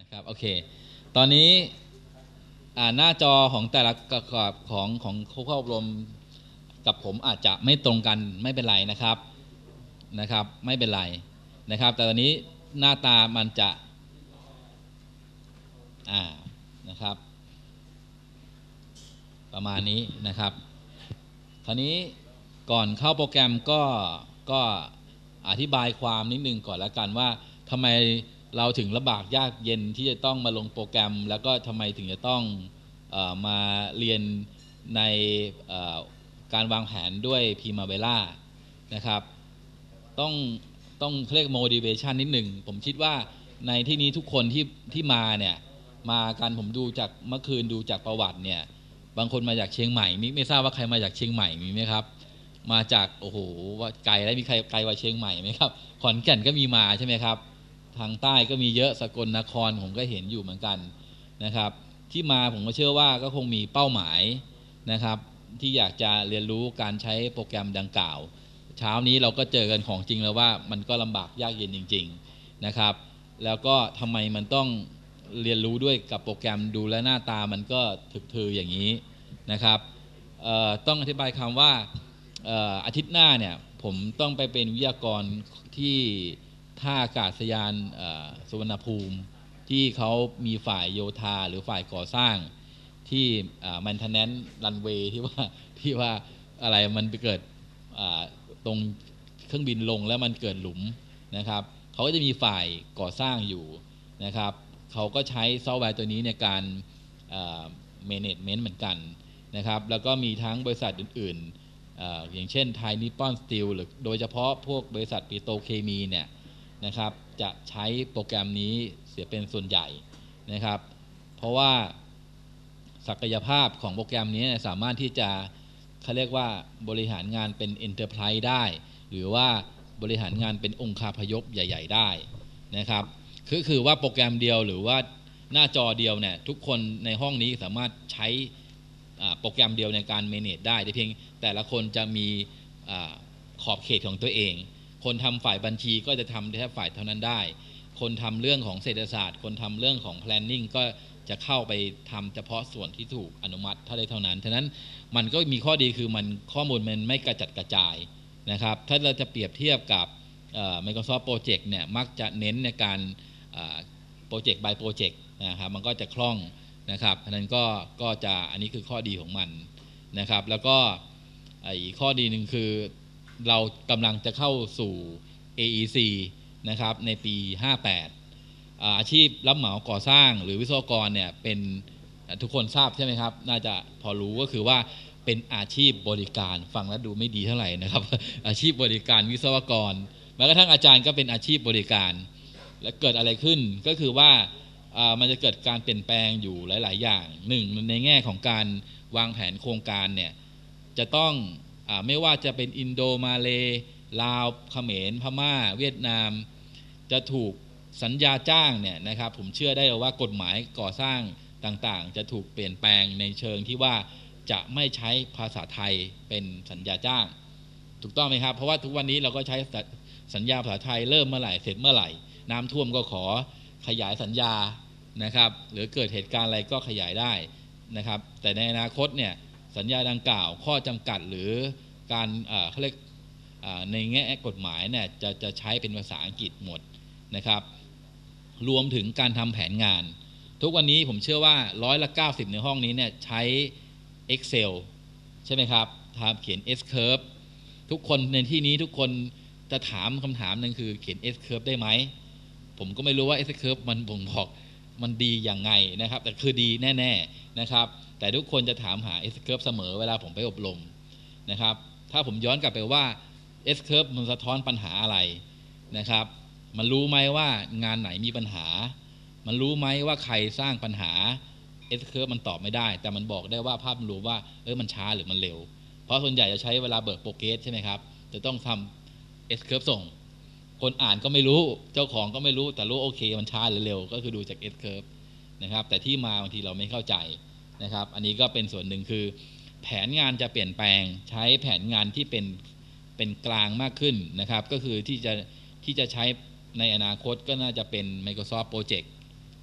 ครับโอเคตอนนี้หน้าจอของแต่ละกรอบของผู้เข้าอบรมกับผมอาจจะไม่ตรงกันไม่เป็นไรนะครับไม่เป็นไรนะครับแต่ตอนนี้หน้าตามันจะนะครับประมาณนี้นะครับคราวนี้ก่อนเข้าโปรแกรมก็อธิบายความนิดนึงก่อนแล้วกันว่าทำไมเราถึงลำบากยากเย็นที่จะต้องมาลงโปรแกรมแล้วก็ทำไมถึงจะต้องมาเรียนในการวางแผนด้วย Primavera นะครับต้องเรียก motivation นิดหนึ่งผมคิดว่าในที่นี้ทุกคนที่มาเนี่ยมากันผมดูจากเมื่อคืนดูจากประวัติเนี่ยบางคนมาจากเชียงใหม่ไม่ทราบว่าใครมาจากเชียงใหม่มีไหมครับมาจากโอ้โหว่าไกลแล้วมีใครไกลกว่าเชียงใหม่ไหมครับขอนแก่นก็มีมาใช่ไหมครับทางใต้ก็มีเยอะสกลนครผมก็เห็นอยู่เหมือนกันนะครับที่มาผมก็เชื่อว่าก็คงมีเป้าหมายนะครับที่อยากจะเรียนรู้การใช้โปรแกรมดังกล่าวเช้านี้เราก็เจอกันของจริงแล้วว่ามันก็ลำบากยากเย็นจริงๆนะครับแล้วก็ทำไมมันต้องเรียนรู้ด้วยกับโปรแกรมดูและหน้าตามันก็ถึกทืออย่างนี้นะครับต้องอธิบายคำว่าอาทิตย์หน้าเนี่ยผมต้องไปเป็นวิทยากรที่ท่าอากาศยานสุวรรณภูมิที่เขามีฝ่ายโยธาหรือฝ่ายก่อสร้างที่maintenance runway ที่ว่าอะไรมันไปเกิดตรงเครื่องบินลงแล้วมันเกิดหลุมนะครับเขาก็จะมีฝ่ายก่อสร้างอยู่นะครับเขาก็ใช้ซอฟต์แวร์ตัวนี้ในการmanagement เหมือนกันนะครับแล้วก็มีทั้งบริษัทอื่นๆอย่างเช่นไทยนิปปอนสตีลหรือโดยเฉพาะพวกบริษัทปิโตรเคมีเนี่ยนะครับจะใช้โปรแกรมนี้เสียเป็นส่วนใหญ่นะครับเพราะว่าศักยภาพของโปรแกรมนี้สามารถที่จะเขาเรียกว่าบริหารงานเป็น Enterprise ได้หรือว่าบริหารงานเป็นองค์คาพยพใหญ่ๆได้นะครับคือว่าโปรแกรมเดียวหรือว่าหน้าจอเดียวเนี่ยทุกคนในห้องนี้สามารถใช้โปรแกรมเดียวในการ manage ได้แต่เพียงแต่ละคนจะมีขอบเขตของตัวเองคนทำฝ่ายบัญชีก็จะทำแค่ฝ่ายเท่านั้นได้คนทำเรื่องของเศรษฐศาสตร์คนทำเรื่องของ planning ก็จะเข้าไปทำเฉพาะส่วนที่ถูกอนุมัติเท่านั้นฉะนั้นมันก็มีข้อดีคือมันข้อมูลมันไม่กระจัดกระจายนะครับถ้าเราจะเปรียบเทียบกับMicrosoft Project เนี่ยมักจะเน้นในการโปรเจกต์ by โปรเจกต์นะครับมันก็จะคล่องนะครับฉะนั้นก็จะอันนี้คือข้อดีของมันนะครับแล้วก็อีกข้อดีหนึ่งคือเรากำลังจะเข้าสู่ AEC นะครับในปี 58อาชีพรับเหมาก่อสร้างหรือวิศวกรเนี่ยเป็นทุกคนทราบใช่ไหมครับน่าจะพอรู้ก็คือว่าเป็นอาชีพบริการฟังแล้วดูไม่ดีเท่าไหร่นะครับอาชีพบริการวิศวกรแม้กระทั่งอาจารย์ก็เป็นอาชีพบริการและเกิดอะไรขึ้นก็คือว่ามันจะเกิดการเปลี่ยนแปลงอยู่หลายๆอย่างหนึ่งในแง่ของการวางแผนโครงการเนี่ยจะต้องไม่ว่าจะเป็นอินโดมาเลลาวเขมรพม่าเวียดนามจะถูกสัญญาจ้างเนี่ยนะครับผมเชื่อได้ว่ากฎหมายก่อสร้างต่างๆจะถูกเปลี่ยนแปลงในเชิงที่ว่าจะไม่ใช้ภาษาไทยเป็นสัญญาจ้างถูกต้องไหมครับเพราะว่าทุกวันนี้เราก็ใช้สัญญาภาษาไทยเริ่มเมื่อไหร่เสร็จเมื่อไหร่น้ำท่วมก็ขอขยายสัญญานะครับหรือเกิดเหตุการณ์อะไรก็ขยายได้นะครับแต่ในอนาคตเนี่ยสัญญาดังกล่าวข้อจำกัดหรือการเขาเรียกในแง่กฎหมายเนี่ยจะใช้เป็นภาษาอังกฤษหมดนะครับรวมถึงการทำแผนงานทุกวันนี้ผมเชื่อว่า90%ในห้องนี้เนี่ยใช้ Excel ใช่ไหมครับเขียน S-curve ทุกคนในที่นี้ทุกคนจะถามคำถามนึงคือเขียน S-curve ได้ไหมผมก็ไม่รู้ว่า S-curve มันบ่งบอกมันดีอย่างไงนะครับแต่คือดีแน่ๆนะครับแต่ทุกคนจะถามหา S-curve เสมอเวลาผมไปอบรมนะครับถ้าผมย้อนกลับไปว่า S-curve มันสะท้อนปัญหาอะไรนะครับมันรู้ไหมว่างานไหนมีปัญหามันรู้ไหมว่าใครสร้างปัญหา S-curve มันตอบไม่ได้แต่มันบอกได้ว่าภาพมันรู้ว่ามันช้าหรือมันเร็วเพราะส่วนใหญ่จะใช้เวลาเบิกโปรเกรสใช่ไหมครับจะต้องทำ S-curve ส่งคนอ่านก็ไม่รู้เจ้าของก็ไม่รู้แต่รู้โอเคมันช้าหรือเร็วก็คือดูจาก S-curve นะครับแต่ที่มาบางทีเราไม่เข้าใจนะครับอันนี้ก็เป็นส่วนหนึ่งคือแผนงานจะเปลี่ยนแปลงใช้แผนงานที่เป็นกลางมากขึ้นนะครับก็คือที่จะใช้ในอนาคตก็น่าจะเป็น Microsoft Project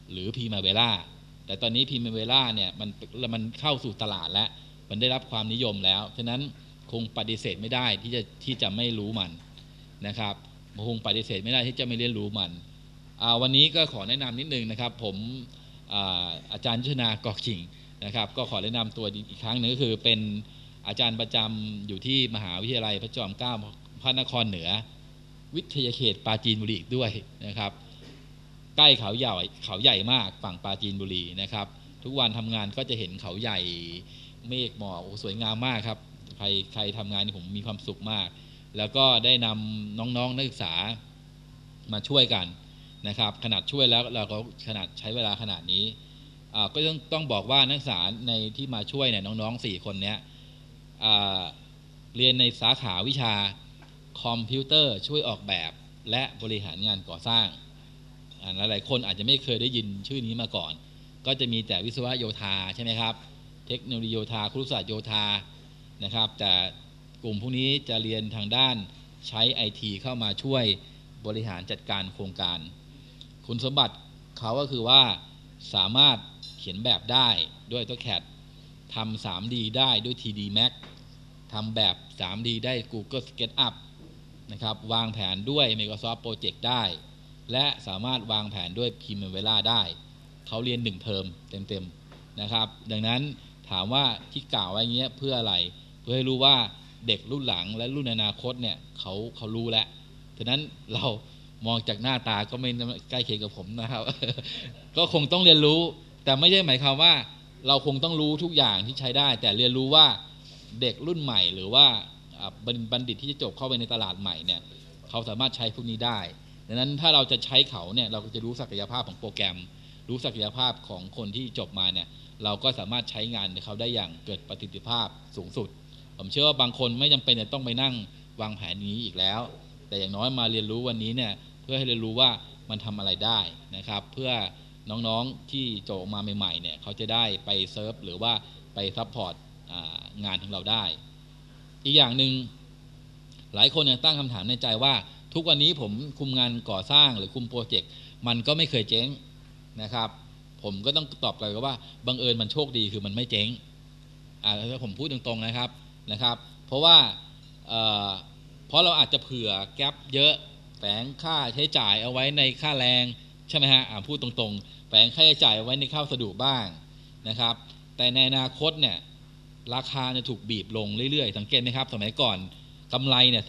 หรือพรีมาเวล่าแต่ตอนนี้พรีมาเวล่าเนี่ยมันเข้าสู่ตลาดแล้วมันได้รับความนิยมแล้วฉะนั้นคงปฏิเสธไม่ได้ที่จะไม่รู้มันนะครับคงปฏิเสธไม่ได้ที่จะไม่เรียนรู้มันวันนี้ก็ขอแนะนำนิดนึงนะครับผมอาจารย์ยุทธนากอกกิ่งนะครับก็ขอแนะนำตัวอีกครั้งหนึ่งก็คือเป็นอาจารย์ประจำอยู่ที่มหาวิทยาลัยพระจอมเกล้าพระนครเหนือวิทยาเขตปราจีนบุรีด้วยนะครับใกล้เขาใหญ่มากฝั่งปราจีนบุรีนะครับทุกวันทำงานก็จะเห็นเขาใหญ่เมฆหมอกสวยงามมากครับใครทำงานนี่ผมมีความสุขมากแล้วก็ได้นำน้องๆนักศึกษามาช่วยกันนะครับขนาดช่วยแล้วเราก็ขนาดใช้เวลาขนาดนี้ก็ต้องบอกว่านักศึกษาในที่มาช่วยเนี่ยน้องๆ4คนเนี้ยเรียนในสาขาวิชาคอมพิวเตอร์ช่วยออกแบบและบริหารงานก่อสร้างหลายๆคนอาจจะไม่เคยได้ยินชื่อนี้มาก่อนก็จะมีแต่วิศวะโยธาใช่ไหมครับเทคโนโลยีโยธาครุศาสตร์โยธานะครับแต่กลุ่มพวกนี้จะเรียนทางด้านใช้ IT เข้ามาช่วยบริหารจัดการโครงการคุณสมบัติเขาก็คือว่าสามารถเขียนแบบได้ด้วย AutoCAD ทำ 3D ได้ด้วย 3D Max ทำแบบ 3D ได้ Google SketchUp นะครับวางแผนด้วย Microsoft Project ได้และสามารถวางแผนด้วย Primavera ได้เขาเรียน1เทอมเต็มๆนะครับดังนั้นถามว่าที่กล่าวไว้เงี้ยเพื่ออะไรเพื่อให้รู้ว่าเด็กรุ่นหลังและรุ่นอนาคตเนี่ยเขารู้แล้วฉะนั้นเรามองจากหน้าตาก็ไม่ใกล้เคียงกับผมนะครับ ก็คงต้องเรียนรู้แต่ไม่ใช่หมายความว่าเราคงต้องรู้ทุกอย่างที่ใช้ได้แต่เรียนรู้ว่าเด็กรุ่นใหม่หรือว่าบัณฑิตที่จะจบเข้าไปในตลาดใหม่เนี่ยเขาสามารถใช้พวกนี้ได้ดังนั้นถ้าเราจะใช้เขาเนี่ยเราก็จะรู้ศักยภาพของโปรแกรมรู้ศักยภาพของคนที่จบมาเนี่ยเราก็สามารถใช้งานเขาได้อย่างเกิดประสิทธิภาพสูงสุดผมเชื่อว่าบางคนไม่จำเป็นจะต้องไปนั่งวางแผนนี้อีกแล้วแต่อย่างน้อยมาเรียนรู้วันนี้เนี่ยเพื่อให้เรียนรู้ว่ามันทำอะไรได้นะครับเพื่อน้องๆที่จบมาใหม่ๆเนี่ยเขาจะได้ไปเซิร์ฟหรือว่าไปซัพพอร์ตงานของเราได้อีกอย่างหนึ่งหลายคนเนี่ยตั้งคำถามในใจว่าทุกวันนี้ผมคุมงานก่อสร้างหรือคุมโปรเจกต์มันก็ไม่เคยเจ๊งนะครับผมก็ต้องตอบกลับว่าบังเอิญมันโชคดีคือมันไม่เจ๊งถ้าผมพูดตรงๆนะครับเพราะว่าเพราะเราอาจจะเผื่อแก๊ปเยอะแฝงค่าใช้จ่ายเอาไว้ในค่าแรงใช่ไหมฮะพูดตรงๆแฝงค่าใช้จ่ายไว้ในข้าวสะดวกบ้างนะครับแต่ในอนาคตเนี่ยราคาจะถูกบีบลงเรื่อยๆสังเกตไหมครับสมัยก่อนกำไรเนี่ย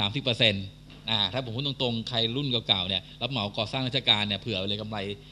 30%ถ้าผมพูดตรงๆใครรุ่นเก่าๆเนี่ยรับเหมาก่อสร้างราชการเนี่ยเผื่อเลยกำไร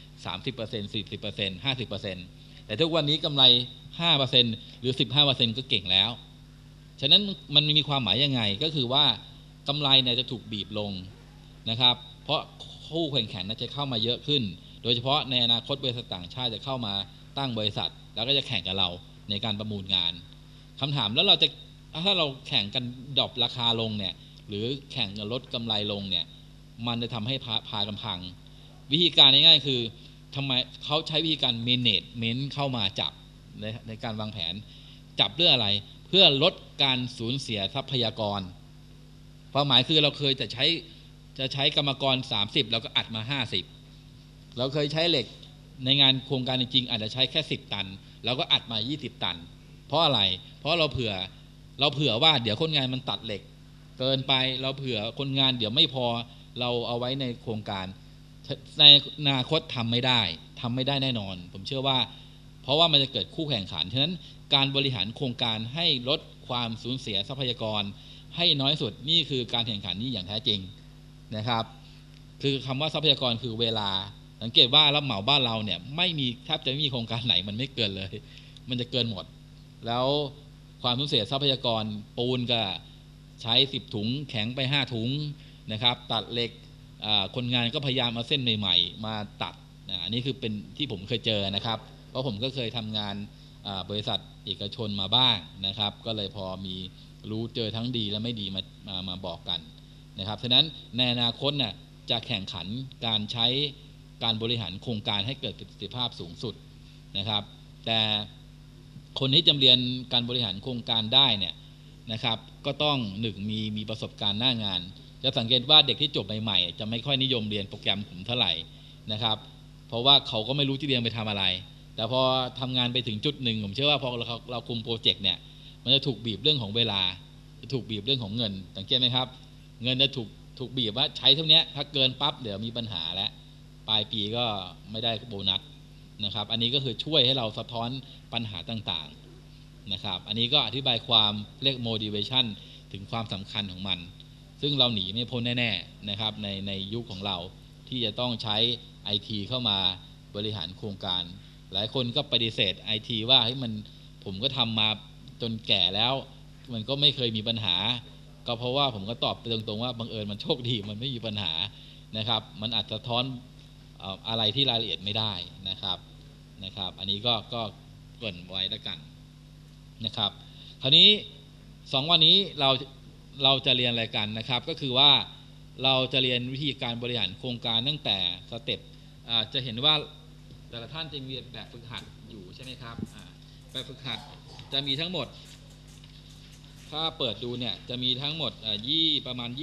30% 40% 50% แต่ทุกวันนี้กำไร 5% หรือ 15% ก็เก่งแล้วฉะนั้นมันมีความหมายยังไงก็คือว่ากำไรเนี่ยจะถูกบีบลงนะครับเพราะคู่แข่งขันจะเข้ามาเยอะขึ้นโดยเฉพาะในอนาคตบริษัทต่างชาติจะเข้ามาตั้งบริษัทแล้วก็จะแข่งกับเราในการประมูลงานคำถามแล้วถ้าเราแข่งกันดรอปราคาลงเนี่ยหรือแข่งกันลดกำไรลงเนี่ยมันจะทำให้พากำพังวิธีการง่ายๆคือทำไมเขาใช้วิธีการ management เข้ามาจับในการวางแผนจับเรื่องอะไรเพื่อลดการสูญเสียทรัพยากรความหมายคือเราเคยจะใช้กรรมกร30แล้วก็อัดมา50เราเคยใช้เหล็กในงานโครงการจริงๆอาจจะใช้แค่10ตันแล้วก็อัดมา20ตันเพราะอะไรเพราะเราเผื่อว่าเดี๋ยวคนงานมันตัดเหล็กเกินไปเราเผื่อคนงานเดี๋ยวไม่พอเราเอาไว้ในโครงการในอนาคตทำไม่ได้แน่นอนผมเชื่อว่าเพราะว่ามันจะเกิดคู่แข่งขันฉะนั้นการบริหารโครงการให้ลดความสูญเสียทรัพยากรให้น้อยสุดนี่คือการแข่งขันนี้อย่างแท้จริงนะครับคือคำว่าทรัพยากรคือเวลาสังเกตว่ารับเหมาบ้านเราเนี่ยไม่มีแทบจะไม่มีโครงการไหนมันไม่เกินเลยมันจะเกินหมดแล้วความสูญเสียทรัพยากรปูนก็ใช้10ถุงแข็งไป5ถุงนะครับตัดเหล็กคนงานก็พยายามเอาเส้นใหม่ๆมาตัดอันนี้คือเป็นที่ผมเคยเจอนะครับเพราะผมก็เคยทำงานบริษัทเอกชนมาบ้างนะครับก็เลยพอมีรู้เจอทั้งดีและไม่ดีมาบอกกันนะครับฉะนั้นในอนาคตเนี่ยจะแข่งขันการใช้การบริหารโครงการให้เกิดประสิทธิภาพสูงสุดนะครับแต่คนที่จะเรียนการบริหารโครงการได้เนี่ยนะครับก็ต้องมีประสบการณ์หน้างานจะสังเกตว่าเด็กที่จบใหม่ๆจะไม่ค่อยนิยมเรียนโปรแกรมผมเท่าไหร่นะครับเพราะว่าเขาก็ไม่รู้ที่เรียนไปทำอะไรแต่พอทำงานไปถึงจุดหนึ่งผมเชื่อว่าพอเราคุมโปรเจกต์เนี่ยมันจะถูกบีบเรื่องของเวลาจะถูกบีบเรื่องของเงินสังเกตไหมครับเงินจะถูกบีบว่าใช้เท่านี้ถ้าเกินปั๊บเดี๋ยวมีปัญหาแล้วปลายปีก็ไม่ได้โบนัสนะครับอันนี้ก็คือช่วยให้เราสะท้อนปัญหาต่างๆนะครับอันนี้ก็อธิบายความเรียก motivation ถึงความสำคัญของมันซึ่งเราหนีไม่พ้นแน่ๆนะครับในยุคของเราที่จะต้องใช้ IT เข้ามาบริหารโครงการหลายคนก็ปฏิเสธ IT ว่าเฮ้ยผมก็ทำมาจนแก่แล้วมันก็ไม่เคยมีปัญหาก็เพราะว่าผมก็ตอบไปตรงๆว่าบังเอิญมันโชคดีมันไม่มีปัญหานะครับมันอาจจะสะท้อนอะไรที่รายละเอียดไม่ได้นะครับอันนี้ก็เกริ่นไว้แล้วกันนะครับคราวนี้2วันนี้เราจะเรียนอะไรกันนะครับก็คือว่าเราจะเรียนวิธีการบริหารโครงการตั้งแต่สเต็ปจะเห็นว่าแต่ละท่านจะมีแบบฝึกหัดอยู่ใช่ไหมครับแบบฝึกหัดจะมีทั้งหมดถ้าเปิดดูเนี่ยจะมีทั้งหมดประมาณ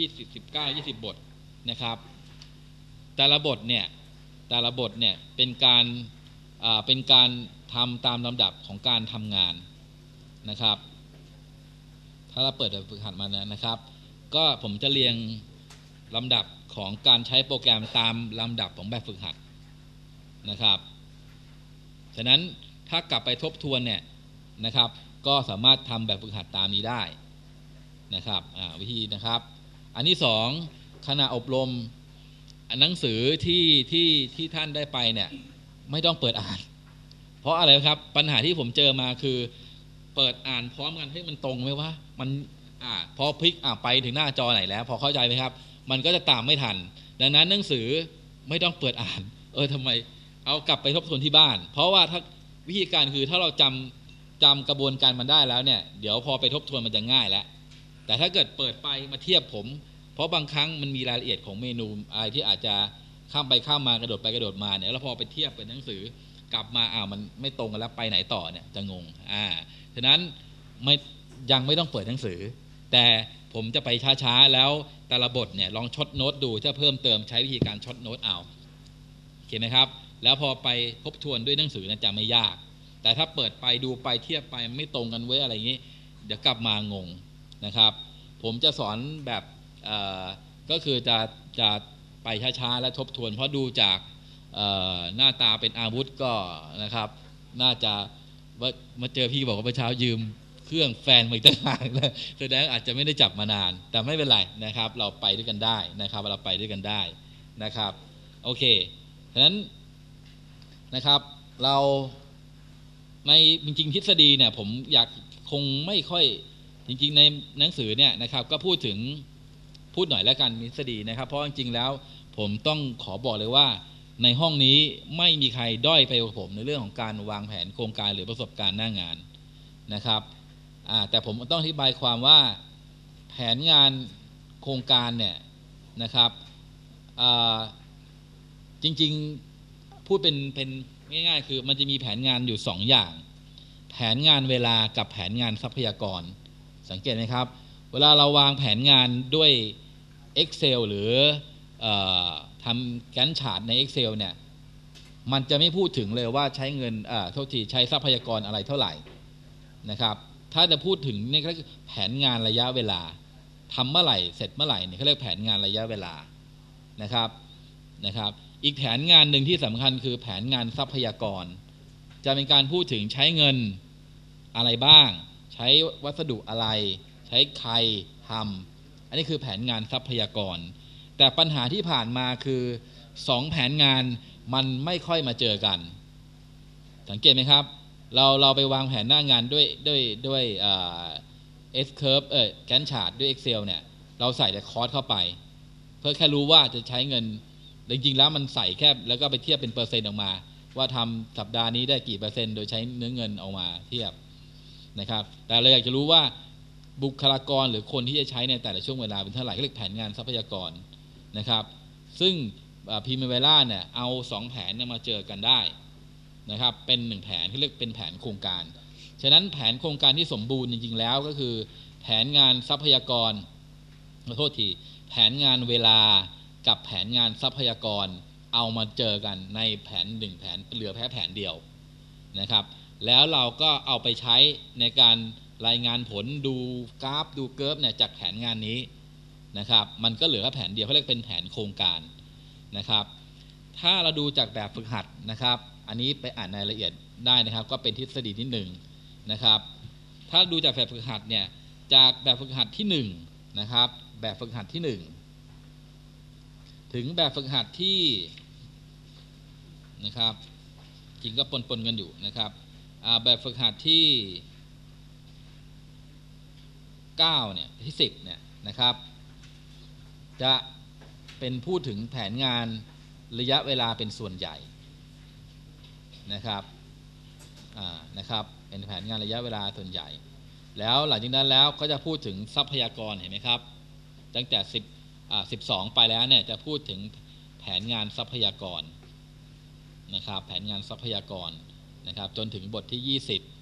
20 บทนะครับแต่ละบทเนี่ยเป็นการทำตามลำดับของการทำงานนะครับถ้าเราเปิดแบบฝึกหัดมานะครับก็ผมจะเรียงลำดับของการใช้โปรแกรมตามลำดับของแบบฝึกหัดนะครับฉะนั้นถ้ากลับไปทบทวนเนี่ยนะครับก็สามารถทำแบบฝึกหัดตามนี้ได้นะครับวิธีนะครับอันที่2ขณะอบรมหนังสือที่ท่านได้ไปเนี่ยไม่ต้องเปิดอ่านเพราะอะไรครับปัญหาที่ผมเจอมาคือเปิดอ่านพร้อมกันให้มันตรงไหมว่ามันพอพลิกไปถึงหน้าจอไหนแล้วพอเข้าใจไหมครับมันก็จะตามไม่ทันดังนั้นหนังสือไม่ต้องเปิดอ่านทำไมเอากลับไปทบทวนที่บ้านเพราะว่าถ้าวิธีการคือถ้าเราจำกระบวนการมันได้แล้วเนี่ยเดี๋ยวพอไปทบทวนมันจะง่ายแล้วแต่ถ้าเกิดเปิดไปมาเทียบผมเพราะบางครั้งมันมีรายละเอียดของเมนูอะไรที่อาจจะข้ามไปข้ามมากระโดดไปกระโดดมาเนี่ยแล้วพอไปเทียบเป็นหนังสือกลับมามันไม่ตรงกันแล้วไปไหนต่อเนี่ยจะงงฉะนั้นยังไม่ต้องเปิดหนังสือแต่ผมจะไปช้าๆแล้วแต่ละบทเนี่ยลองช็อตโน้ตดูจะเพิ่มเติมใช้วิธีการช็อตโน้ตเอาโอเคไหมครับแล้วพอไปทบทวนด้วยหนังสือจะไม่ยากแต่ถ้าเปิดไปดูไปเทียบไปไม่ตรงกันเว้ยอะไรอย่างนี้เดี๋ยวกลับมางงนะครับผมจะสอนแบบก็คือจะไปช้าๆและทบทวนเพราะดูจากหน้าตาเป็นอาวุธก็นะครับน่าจะมาเจอพี่บอกว่าเมื่อเช้ายืมเครื่องแฟนมาอีกต่างหากเลยแสดงอาจจะไม่ได้จับมานานแต่ไม่เป็นไรนะครับเราไปด้วยกันได้นะครับเราไปด้วยกันได้นะครับโอเคฉะนั้นนะครับเราในจริงๆทฤษฎีเนี่ยผมคงไม่ค่อยจริงๆในหนังสือเนี่ยนะครับก็พูดหน่อยแล้วกันทฤษฎีนะครับเพราะจริงๆแล้วผมต้องขอบอกเลยว่าในห้องนี้ไม่มีใครด้อยไปกว่าผมในเรื่องของการวางแผนโครงการหรือประสบการณ์หน้างานนะครับแต่ผมต้องอธิบายความว่าแผนงานโครงการเนี่ยนะครับจริงๆพูดเป็นง่ายๆคือมันจะมีแผนงานอยู่2อย่างแผนงานเวลากับแผนงานทรัพยากรสังเกตไหมครับเวลาเราวางแผนงานด้วย Excel หรือทำแกนชาร์ตใน Excel เนี่ยมันจะไม่พูดถึงเลยว่าใช้เงินใช้ทรัพยากรอะไรเท่าไหร่นะครับถ้าจะพูดถึงนี่ก็คือแผนงานระยะเวลาทำเมื่อไหร่เสร็จเมื่อไหร่เนี่ยเขาเรียกแผนงานระยะเวลานะครับอีกแผนงานหนึ่งที่สำคัญคือแผนงานทรัพยากรจะเป็นการพูดถึงใช้เงินอะไรบ้างใช้วัสดุอะไรใช้ใครทำอันนี้คือแผนงานทรัพยากรแต่ปัญหาที่ผ่านมาคือ2แผนงานมันไม่ค่อยมาเจอกันสังเกตไหมครับเราไปวางแผนหน้างานด้วยS-curve Gantt chart ด้วย Excel เนี่ยเราใส่แต่คอสเข้าไปเพื่อแค่รู้ว่าจะใช้เงินจริงๆแล้วมันใส่แค่แล้วก็ไปเทียบเป็นเปอร์เซ็นต์ออกมาว่าทำสัปดาห์นี้ได้กี่เปอร์เซ็นต์โดยใช้เนื้อเงินออกมาเทียบนะครับแต่เราอยากจะรู้ว่าบุคลากรหรือคนที่จะใช้ในแต่ละช่วงเวลาเป็นเท่าไหร่เรียกแผนงานทรัพยากรนะครับซึ่งPrimaveraเนี่ยเอา2แผนมาเจอกันได้นะครับเป็น1แผนที่เรียกเป็นแผนโครงการฉะนั้นแผนโครงการที่สมบูรณ์จริงๆแล้วก็คือแผนงานทรัพยากรขอโทษทีแผนงานเวลากับแผนงานทรัพยากรเอามาเจอกันในแผน1แผนเหลือแค่แผนเดียวนะครับแล้วเราก็เอาไปใช้ในการรายงานผลดูกราฟดูเกิร์ฟเนี่ยจากแผนงานนี้นะครับมันก็เหลือแค่แผนเดียวเขาเรียกเป็นแผนโครงการนะครับถ้าเราดูจากแบบฝึกหัดนะครับอันนี้ไปอ่านรายละเอียดได้นะครับก็เป็นทฤษฎีที่1นะครับถ้าดูจากแบบฝึกหัดเนี่ยจากแบบฝึกหัดที่1นะครับแบบฝึกหัดที่1ถึงแบบฝึกหัดที่นะครับจริงก็ปนกันอยู่นะครับแบบฝึกหัดที่9เนี่ยที่10เนี่ยนะครับจะเป็นพูดถึงแผนงานระยะเวลาเป็นส่วนใหญ่นะครับนะครับเป็นแผนงานระยะเวลาส่วนใหญ่แล้วหลังจากนั้นแล้วก็จะพูดถึงทรัพยากรเห็นไหมครับตั้งแต่12ไปแล้วเนี่ยจะพูดถึงแผนงานทรัพยากรนะครับแผนงานทรัพยากรนะครับจนถึงบทที่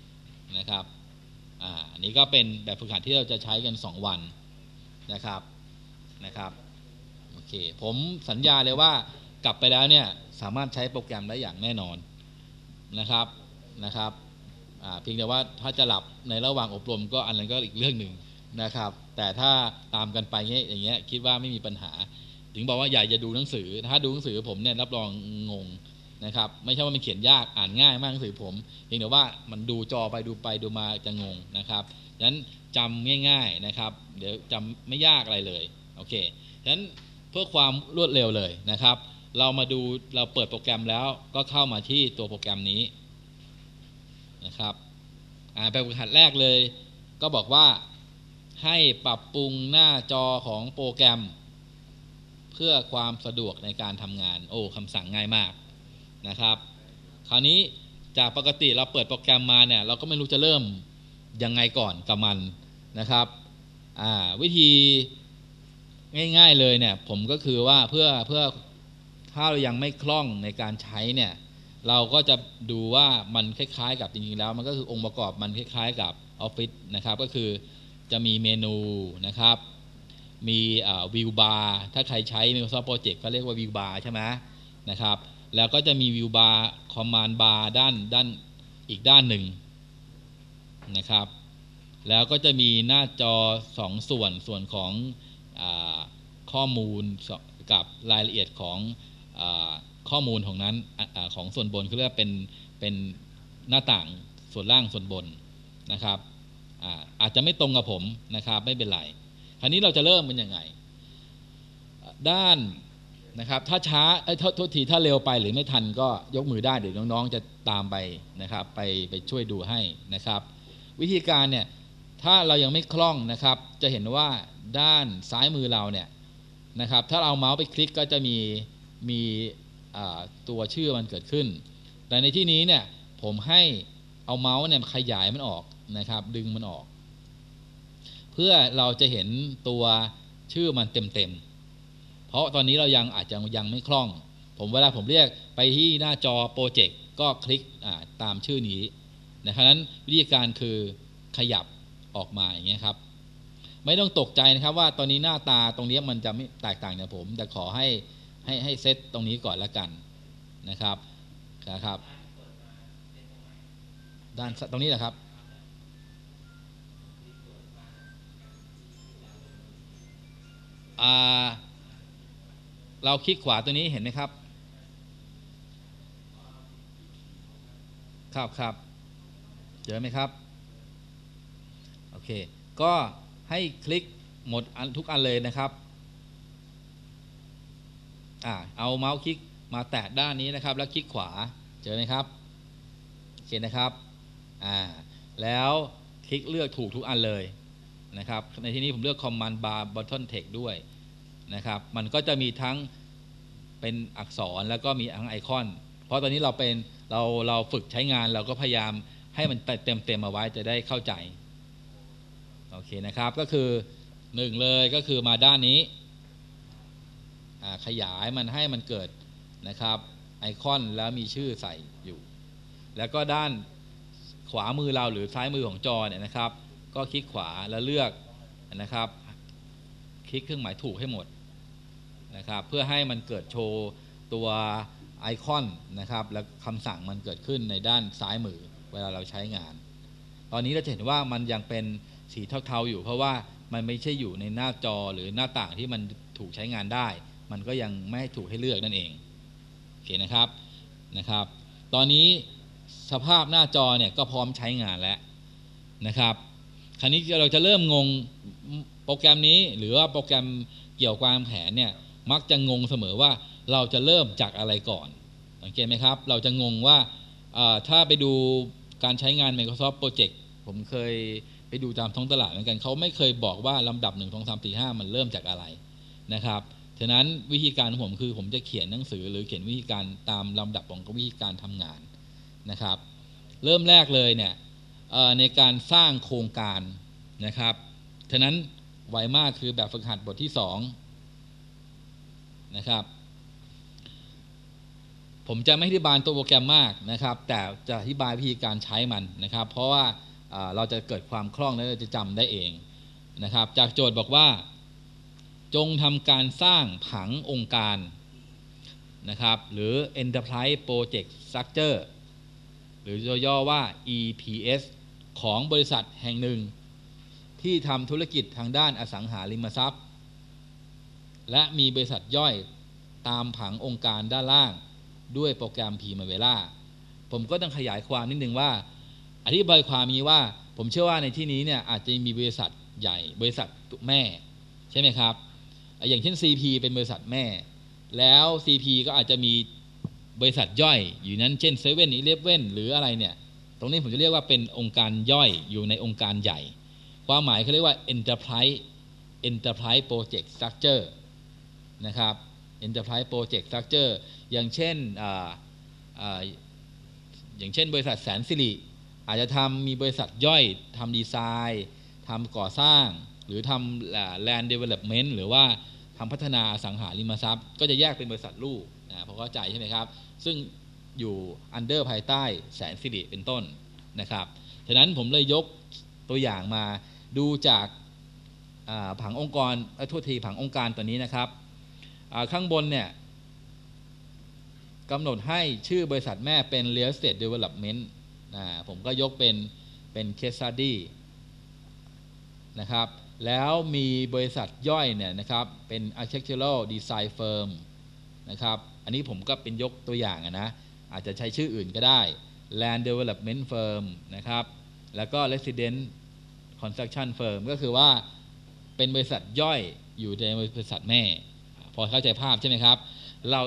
20นะครับอันนี้ก็เป็นแบบฝึกหัดที่เราจะใช้กัน2วันนะครับโอเคผมสัญญาเลยว่ากลับไปแล้วเนี่ยสามารถใช้โปรแกรมได้อย่างแน่นอนนะครับเพียงแต่ว่าถ้าจะหลับในระหว่างอบรมก็อันนั้นก็อีกเรื่องหนึ่งนะครับแต่ถ้าตามกันไปอย่างเงี้ยคิดว่าไม่มีปัญหาถึงบอกว่าอยากจะดูหนังสือถ้าดูหนังสือผมเนี่ยรับรองงงนะครับไม่ใช่ว่ามันเขียนยากอ่านง่ายมากหนังสือผมเพียงแต่ว่ามันดูจอไปดูมาจะงงนะครับฉะนั้นจำง่ายๆนะครับเดี๋ยวจำไม่ยากอะไรเลยโอเคฉะนั้นเพื่อความรวดเร็วเลยนะครับเรามาดูเราเปิดโปรแกรมแล้วก็เข้ามาที่ตัวโปรแกรมนี้นะครับแบบฝึกหัดแรกเลยก็บอกว่าให้ปรับปรุงหน้าจอของโปรแกรมเพื่อความสะดวกในการทำงานคำสั่งง่ายมากนะครับคราวนี้จากปกติเราเปิดโปรแกรมมาเนี่ยเราก็ไม่รู้จะเริ่มยังไงก่อนกับมันนะครับวิธีง่ายๆเลยเนี่ยผมก็คือว่าเพื่อถ้าเรายังไม่คล่องในการใช้เนี่ยเราก็จะดูว่ามันคล้ายๆกับจริงๆแล้วมันก็คือองค์ประกอบมันคล้ายๆกับออฟฟิศนะครับก็คือจะมีเมนูนะครับมีวิวบาร์ถ้าใครใช้ Microsoft Project ก็เรียกว่าวิวบาร์ใช่ไหมนะครับแล้วก็จะมีวิวบาร์คอมมานด์บาร์ด้านอีกด้านหนึ่งนะครับแล้วก็จะมีหน้าจอ2ส่วนของข้อมูลกับรายละเอียดของข้อมูลของนั้นของส่วนบนคือเรียกว่าเป็นหน้าต่างส่วนล่างส่วนบนนะครับอาจจะไม่ตรงกับผมนะครับไม่เป็นไรคราวนี้เราจะเริ่มเป็นยังไงด้านนะครับถ้าช้าโทษทีถ้าเร็วไปหรือไม่ทันก็ยกมือได้เดี๋ยวน้องๆจะตามไปนะครับไปช่วยดูให้นะครับวิธีการเนี่ยถ้าเรายังไม่คล่องนะครับจะเห็นว่าด้านซ้ายมือเราเนี่ยนะครับถ้าเอาเมาส์ไปคลิกก็จะมีตัวชื่อมันเกิดขึ้นแต่ในที่นี้เนี่ยผมให้เอาเมาส์เนี่ยขยายมันออกนะครับดึงมันออกเพื่อเราจะเห็นตัวชื่อมันเต็มเพราะตอนนี้เราอาจจะยังไม่คล่องเวลาผมเรียกไปที่หน้าจอโปรเจกต์ก็คลิกตามชื่อนี้นะครับนั้นวิธีการคือขยับออกมาอย่างเงี้ยครับไม่ต้องตกใจนะครับว่าตอนนี้หน้าตาตรงนี้มันจะไม่แตกต่างจากผมแต่ขอให้เซตตรงนี้ก่อนละกันนะครับด้านตรงนี้แหละครับเราคลิกขวาตัวนี้เห็นไหมครับครับเจอไหมครับโอเคก็ให้คลิกหมดทุกอันเลยนะครับเอาเมาส์คลิกมาแตะด้านนี้นะครับแล้วคลิกขวาเจอไหมครับโอเคนะครับแล้วคลิกเลือกถูกทุกอันเลยนะครับในที่นี้ผมเลือก Command Bar Button Text ด้วยนะครับมันก็จะมีทั้งเป็นอักษรแล้วก็มีทั้งไอคอนเพราะตอนนี้เราฝึกใช้งานเราก็พยายามให้มันเต็มเอาไว้จะได้เข้าใจโอเคนะครับก็คือ1เลยก็คือมาด้านนี้ขยายมันให้มันเกิดนะครับไอคอนแล้วมีชื่อใส่อยู่แล้วก็ด้านขวามือเราหรือซ้ายมือของจอเนี่ยนะครับก็คลิกขวาแล้วเลือกนะครับคลิกเครื่องหมายถูกให้หมดนะครับเพื่อให้มันเกิดโชว์ตัวไอคอนนะครับแล้วคำสั่งมันเกิดขึ้นในด้านซ้ายมือเวลาเราใช้งานตอนนี้เราจะเห็นว่ามันยังเป็นสีเทาๆอยู่เพราะว่ามันไม่ใช่อยู่ในหน้าจอหรือหน้าต่างที่มันถูกใช้งานได้มันก็ยังไม่ถูกให้เลือกนั่นเองโอเคนะครับตอนนี้สภาพหน้าจอเนี่ยก็พร้อมใช้งานแล้วนะครับคราวนี้เราจะเริ่มงงโปรแกรมนี้หรือว่าโปรแกรมเกี่ยวกับวางแผนเนี่ยมักจะงงเสมอว่าเราจะเริ่มจากอะไรก่อนสังเกตไหมครับเราจะงงว่าถ้าไปดูการใช้งาน Microsoft Project ผมเคยไปดูตามท้องตลาดเหมือนกันเขาไม่เคยบอกว่าลำดับ1 2 3 4 5มันเริ่มจากอะไรนะครับฉะนั้นวิธีการของผมคือผมจะเขียนหนังสือหรือเขียนวิธีการตามลำดับของวิธีการทำงานนะครับเริ่มแรกเลยเนี่ยในการสร้างโครงการนะครับฉะนั้นไวมากคือแบบฝึกหัดบทที่2นะครับผมจะไม่อธิบายตัวโปรแกรมมากนะครับแต่จะอธิบายวิธีการใช้มันนะครับเพราะว่าเราจะเกิดความคล่องและเราจะจำได้เองนะครับจากโจทย์บอกว่าจงทำการสร้างผังองค์การนะครับหรือ Enterprise Project Structure หรือย่อว่า EPS ของบริษัทแห่งหนึ่งที่ทำธุรกิจทางด้านอสังหาริมทรัพย์และมีบริษัทย่อยตามผังองค์การด้านล่างด้วยโปรแกรม Primavera ผมก็ต้องขยายความนิดนึงว่าอธิบายความนี้ว่าผมเชื่อว่าในที่นี้เนี่ยอาจจะมีบริษัทใหญ่บริษัทแม่ใช่ไหมครับอย่างเช่น CP เป็นบริษัทแม่แล้ว CP ก็อาจจะมีบริษัทย่อยอยู่นั้นเช่น 7-Eleven หรืออะไรเนี่ยตรงนี้ผมจะเรียกว่าเป็นองค์การย่อยอยู่ในองค์การใหญ่ความหมายเขาเรียกว่า Enterprise Project Structure นะครับ Enterprise Project Structure อย่างเช่นบริษัทแสนสิริอาจจะมีบริษัทย่อยทำดีไซน์ทำก่อสร้างหรือทำLand Development หรือว่าทำพัฒนาอสังหาริมทรัพย์ก็จะแยกเป็นบริษัทลูกพอเข้าใจใช่ไหมครับซึ่งอยู่ under ภายใต้แสนสิริเป็นต้นนะครับฉะนั้นผมเลยยกตัวอย่างมาดูจากผังองค์กรผังองค์การตัวนี้นะครับข้างบนเนี่ยกำหนดให้ชื่อบริษัทแม่เป็น Real Estate Development ผมก็ยกเป็น Case Study นะครับแล้วมีบริษัทย่อยเนี่ยนะครับเป็น Architectural Design Firm นะครับอันนี้ผมก็เป็นยกตัวอย่างนะอาจจะใช้ชื่ออื่นก็ได้ Land Development Firm นะครับแล้วก็ Resident Construction Firm ก็คือว่าเป็นบริษัทย่อยอยู่ในบริษัทแม่พอเข้าใจภาพใช่ไหมครับเรา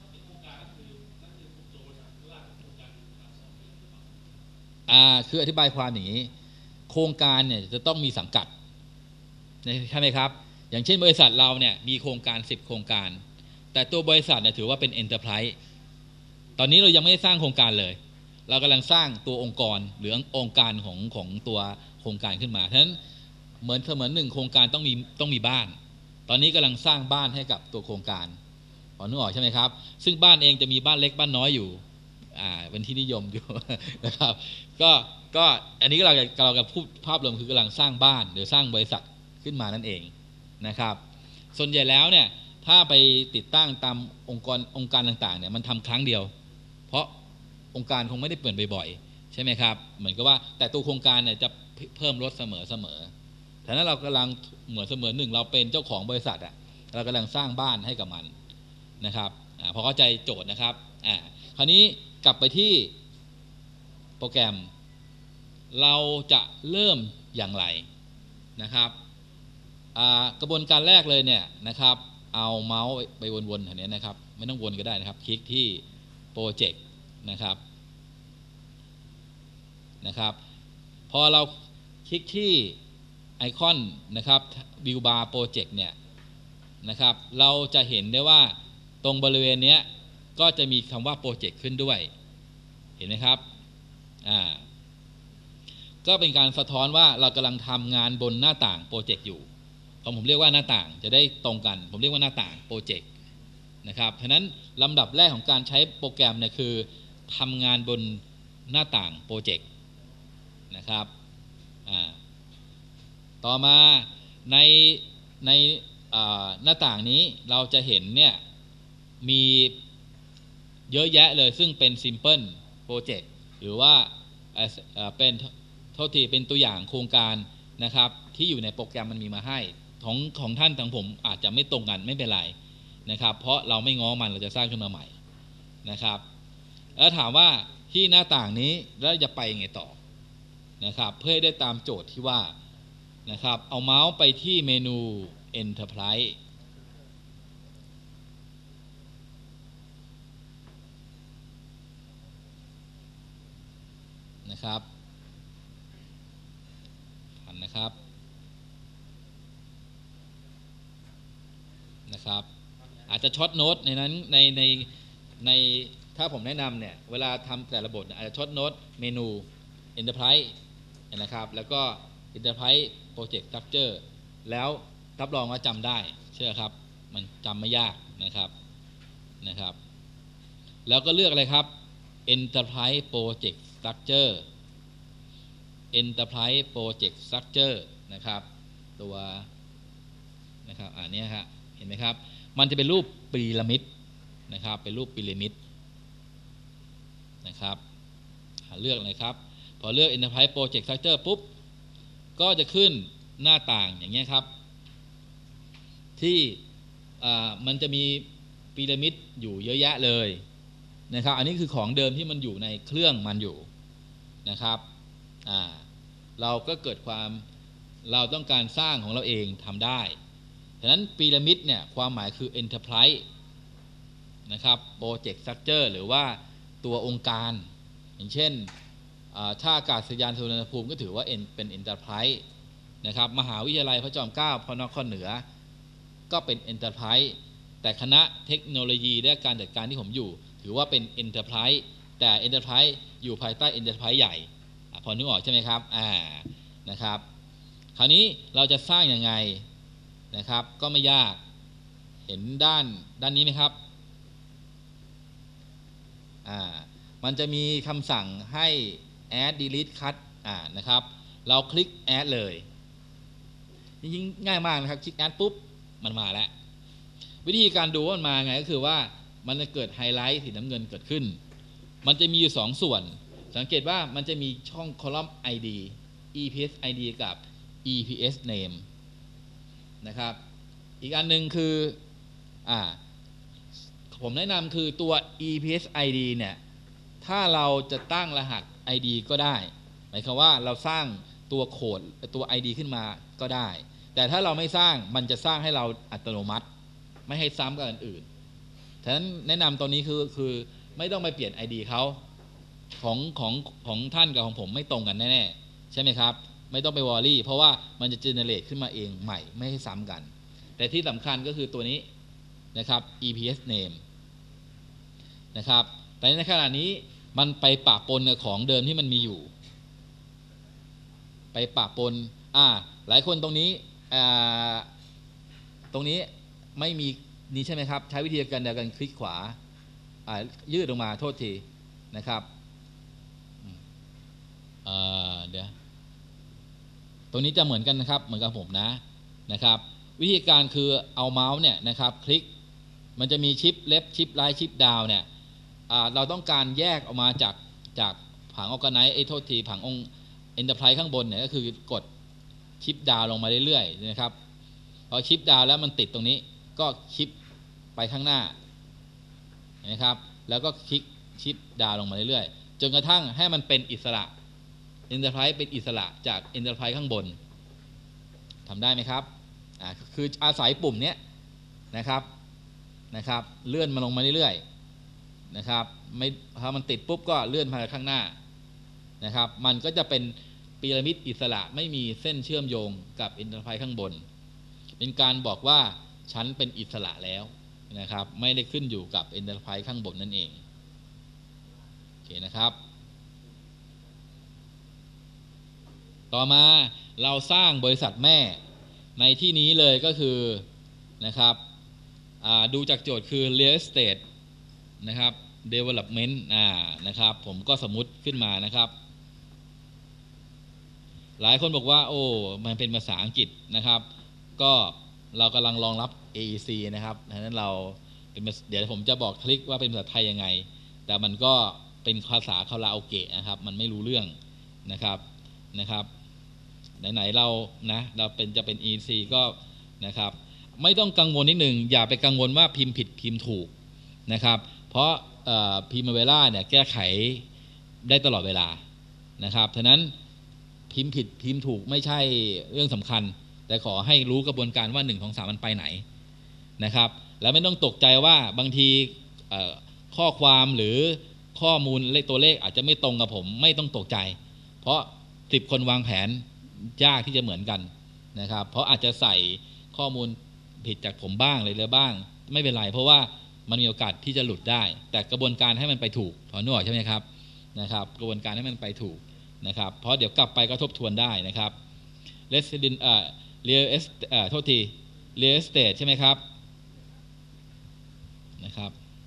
คืออธิบายความอย่างนี้โครงการเนี่ยจะต้องมีสังกัดใช่ไหมครับอย่างเช่นบริษัทเราเนี่ยมีโครงการ10โครงการแต่ตัวบริษัทเนี่ยถือว่าเป็น Enterprise ตอนนี้เรายังไม่ได้สร้างโครงการเลยเรากำลังสร้างตัวองค์กรหรือองค์การของตัวโครงการขึ้นมาฉะนั้นเหมือน1โครงการต้องมีบ้านตอนนี้กำลังสร้างบ้านให้กับตัวโครงการพอนึกออกใช่ไหมครับซึ่งบ้านเองจะมีบ้านเล็กบ้านน้อยอยู่เป็นที่นิยมอยู่นะครับก็อันนี้เราจะพูดภาพรวมคือกำลังสร้างบ้านหรือสร้างบริษัทขึ้นมานั่นเองนะครับส่วนใหญ่แล้วเนี่ยถ้าไปติดตั้งตามองค์การต่างๆเนี่ยมันทำครั้งเดียวเพราะองค์การคงไม่ได้เปลี่ยนบ่อยๆใช่ไหมครับเหมือนกับว่าแต่ตัวโครงการเนี่ยจะเพิ่มลดเสมอฉะนั้นเรากำลังเหมือนเสมือนหนึ่งเราเป็นเจ้าของบริษัทเรากำลังสร้างบ้านให้กับมันนะครับพอเข้าใจโจทย์นะครับคราวนี้กลับไปที่โปรแกรมเราจะเริ่มอย่างไรนะครับกระบวนการแรกเลยเนี่ยนะครับเอาเมาส์ไปวนๆแถวนี้นะครับไม่ต้องวนก็ได้นะครับคลิกที่โปรเจกต์นะครับพอเราคลิกที่ไอคอนนะครับวิวบาร์โปรเจกต์เนี่ยนะครับเราจะเห็นได้ว่าตรงบริเวณนี้ก็จะมีคำว่าโปรเจกต์ขึ้นด้วยเห็นไหมครับก็เป็นการสะท้อนว่าเรากำลังทำงานบนหน้าต่างโปรเจกต์อยู่ผมเรียกว่าหน้าต่างจะได้ตรงกันผมเรียกว่าหน้าต่างโปรเจกต์นะครับฉะนั้นลำดับแรกของการใช้โปรแกรมเนี่ยคือทำงานบนหน้าต่างโปรเจกต์นะครับต่อมาในหน้าต่างนี้เราจะเห็นเนี่ยมีเยอะแยะเลยซึ่งเป็น simple project หรือว่าเป็นโทษทีเป็นตัวอย่างโครงการนะครับที่อยู่ในโปรแกรมมันมีมาให้ของท่านของผมอาจจะไม่ตรงกันไม่เป็นไรนะครับเพราะเราไม่ง้อมันเราจะสร้างขึ้นมาใหม่นะครับแล้วถามว่าที่หน้าต่างนี้แล้วจะไปยังไงต่อนะครับเพื่อให้ได้ตามโจทย์ที่ว่านะครับเอาเมาส์ไปที่เมนู Enterprise นะครับนะครับอาจจะช็อตโน้ตในนั้นในถ้าผมแนะนำเนี่ยเวลาทำแต่ละบทอาจจะช็อตโน้ตเมนู Enterprise นะครับแล้วก็ Enterprise Project Structure แล้วรับรองว่าจำได้เชื่อครับมันจำไม่ยากนะครับแล้วก็เลือกอะไรครับ Enterprise Project Structure Enterprise Project Structure นะครับตัวนะครับนี้ครับเห็นไหมครับมันจะเป็นรูปพีระมิดนะครับเป็นรูปพีระมิดนะครับเลือกเลยครับพอเลือก Enterprise Project Structure ปุ๊บก็จะขึ้นหน้าต่างอย่างเงี้ยครับที่มันจะมีพีระมิดอยู่เยอะแยะเลยนะครับอันนี้คือของเดิมที่มันอยู่ในเครื่องมันอยู่นะครับเราก็เกิดความเราต้องการสร้างของเราเองทำได้ฉะนั้นพีระมิดเนี่ยความหมายคือ Enterprise นะครับ Project Structure หรือว่าตัวองค์การอย่างเช่นท่าอากาศยานสุวรรณภูมิก็ถือว่าเป็น Enterprise นะครับมหาวิทยาลัยพระจอมเกล้าพระนครเหนือก็เป็น Enterprise แต่คณะเทคโนโลยีและการจัดการที่ผมอยู่ถือว่าเป็น Enterprise แต่ Enterprise อยู่ภายใต้ Enterprise ใหญ่พอนึกออกใช่ไหมครับนะครับคราวนี้เราจะสร้างยังไงนะครับก็ไม่ยากเห็นด้านนี้ไหมครับมันจะมีคำสั่งให้ add delete cut นะครับเราคลิก add เลยจริงๆง่ายมากนะครับคลิก add ปุ๊บมันมาแล้ววิธีการดูว่ามันมาไงก็คือว่ามันจะเกิดไฮไลท์สีน้ำเงินเกิดขึ้นมันจะมีอยู่2ส่วนสังเกตว่ามันจะมีช่องคอลัมน์ ID EPS ID กับ EPS name นะครับอีกอันนึงคือผมแนะนำคือตัว EPS ID เนี่ยถ้าเราจะตั้งรหัส ID ก็ได้หมายความว่าเราสร้างตัวโค้ดตัว ID ขึ้นมาก็ได้แต่ถ้าเราไม่สร้างมันจะสร้างให้เราอัตโนมัติไม่ให้ซ้ำกับอันอื่นฉะนั้นแนะนำตัวนี้คือไม่ต้องไปเปลี่ยน ID เขาของท่านกับของผมไม่ตรงกันแน่ๆใช่ไหมครับไม่ต้องไปวอรี่เพราะว่ามันจะเจเนเรตขึ้นมาเองใหม่ไม่ให้ซ้ำกันแต่ที่สำคัญก็คือตัวนี้นะครับ EPS name นะครับแต่ในขณะนี้มันไปปะปนกับของเดิมที่มันมีอยู่ไปปะปนหลายคนตรงนี้ไม่มีนี้ใช่ไหมครับใช้วิธีการเดียวกันคลิกขวายืดลงมาโทษทีนะครับเดี๋ยวตรงนี้จะเหมือนกันนะครับเหมือนกับผมนะครับวิธีการคือเอาเมาส์เนี่ยนะครับคลิกมันจะมีชิปเลฟชิปไลท์ชิปดาวเนี่ยเราต้องการแยกออกมาจากผังออร์แกไนซ์โทษทีผังองค์ Enterprise ข้างบนเนี่ยก็คือกดชิปดาวลงมาเรื่อยๆนะครับพอชิปดาวแล้วมันติดตรงนี้ก็ชิปไปข้างหน้านะครับแล้วก็คลิกชิปดาวลงมาเรื่อยๆจนกระทั่งให้มันเป็นอิสระ Enterprise เป็นอิสระจาก Enterprise ข้างบนทำได้ไหมครับคืออาศัยปุ่มนี้นะครับเลื่อนมาลงมาเรื่อยๆนะครับไม่ถ้ามันติดปุ๊บก็เลื่อนมาข้างหน้านะครับมันก็จะเป็นพีระมิดอิสระไม่มีเส้นเชื่อมโยงกับ Enterprise ข้างบนเป็นการบอกว่าฉันเป็นอิสระแล้วนะครับไม่ได้ขึ้นอยู่กับ Enterprise ข้างบนนั่นเองโอเคนะครับต่อมาเราสร้างบริษัทแม่ในที่นี้เลยก็คือนะครับดูจากโจทย์คือ real estate นะครับ development นะครับผมก็สมมุติขึ้นมานะครับหลายคนบอกว่าโอ้มันเป็นภาษาอังกฤษนะครับก็เรากำลังรองรับ AEC นะครับดังนั้นเราเดี๋ยวผมจะบอกคลิกว่าเป็นภาษาไทยยังไงแต่มันก็เป็นภาษาคาราโอเกะนะครับมันไม่รู้เรื่องนะครับไหนๆเรานะเราจะเป็น EC ก็นะครับไม่ต้องกังวลนิดหนึ่งอย่าไปกังวลว่าพิมพ์ผิดพิมพ์ถูกนะครับเพราะPrimavera เนี่ยแก้ไขได้ตลอดเวลานะครับฉะนั้นพิมพ์ผิดพิมพ์ถูกไม่ใช่เรื่องสำคัญแต่ขอให้รู้กระบวนการว่า1 2 3มันไปไหนนะครับแล้วไม่ต้องตกใจว่าบางทีข้อความหรือข้อมูลเลขตัวเลขอาจจะไม่ตรงกับผมไม่ต้องตกใจเพราะ10 คนวางแผนยากที่จะเหมือนกันนะครับเพราะอาจจะใส่ข้อมูลผิดจากผมบ้างเลยบ้างไม่เป็นไรเพราะว่ามันมีโอกาสที่จะหลุดได้แต่กระบวนการให้มันไปถูกพอนึกออกใช่ไหมครับกระบวนการให้มันไปถูกนะครับเพราะเดี๋ยวกลับไปก็ทบทวนได้นะครับ resident real estate โทษที real estate ใช่ไหมครับนะครับ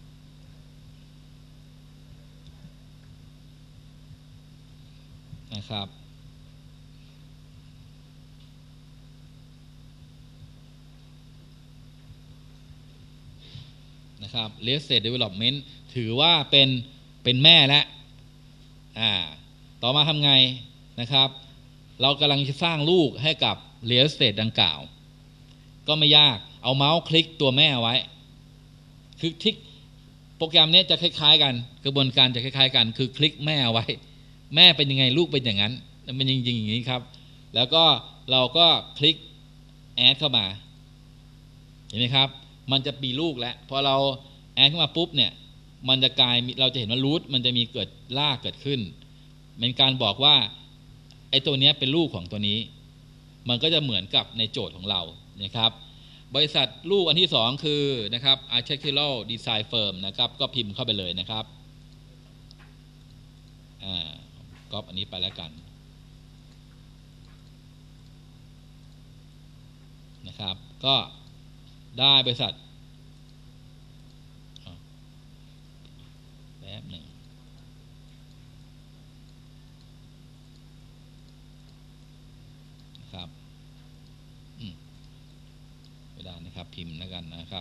real estate development ถือว่าเป็นแม่แล้วต่อมาทำไงนะครับเรากำลังจะสร้างลูกให้กับ real estate ดังกล่าวก็ไม่ยากเอาเมาส์คลิกตัวแม่ไว้คือคลิกโปรแกรมนี้จะคล้ายๆกันกระบวนการจะคล้ายๆกันคือคลิกแม่ไว้แม่เป็นยังไงลูกเป็นอย่างนั้นมันจริงๆอย่างนี้ครับแล้วก็เราก็คลิกแอดเข้ามาเห็นไหมครับมันจะมีลูกแล้วพอเราแอดเข้ามาปุ๊บเนี่ยมันจะกลายเราจะเห็นว่ารูทมันจะมีเกิดลากเกิดขึ้นเป็นการบอกว่าไอ้ตัวนี้เป็นลูกของตัวนี้มันก็จะเหมือนกับในโจทย์ของเรานะครับบริษัทลูกอันที่2คือนะครับ Architectural Design Firm นะครับก็พิมพ์เข้าไปเลยนะครับก๊อปอันนี้ไปแล้วกันนะครับก็ได้บริษัทแป๊บหนึ่งนะครับไม่ได้นะครับพิมพ์แล้วกันนะครับ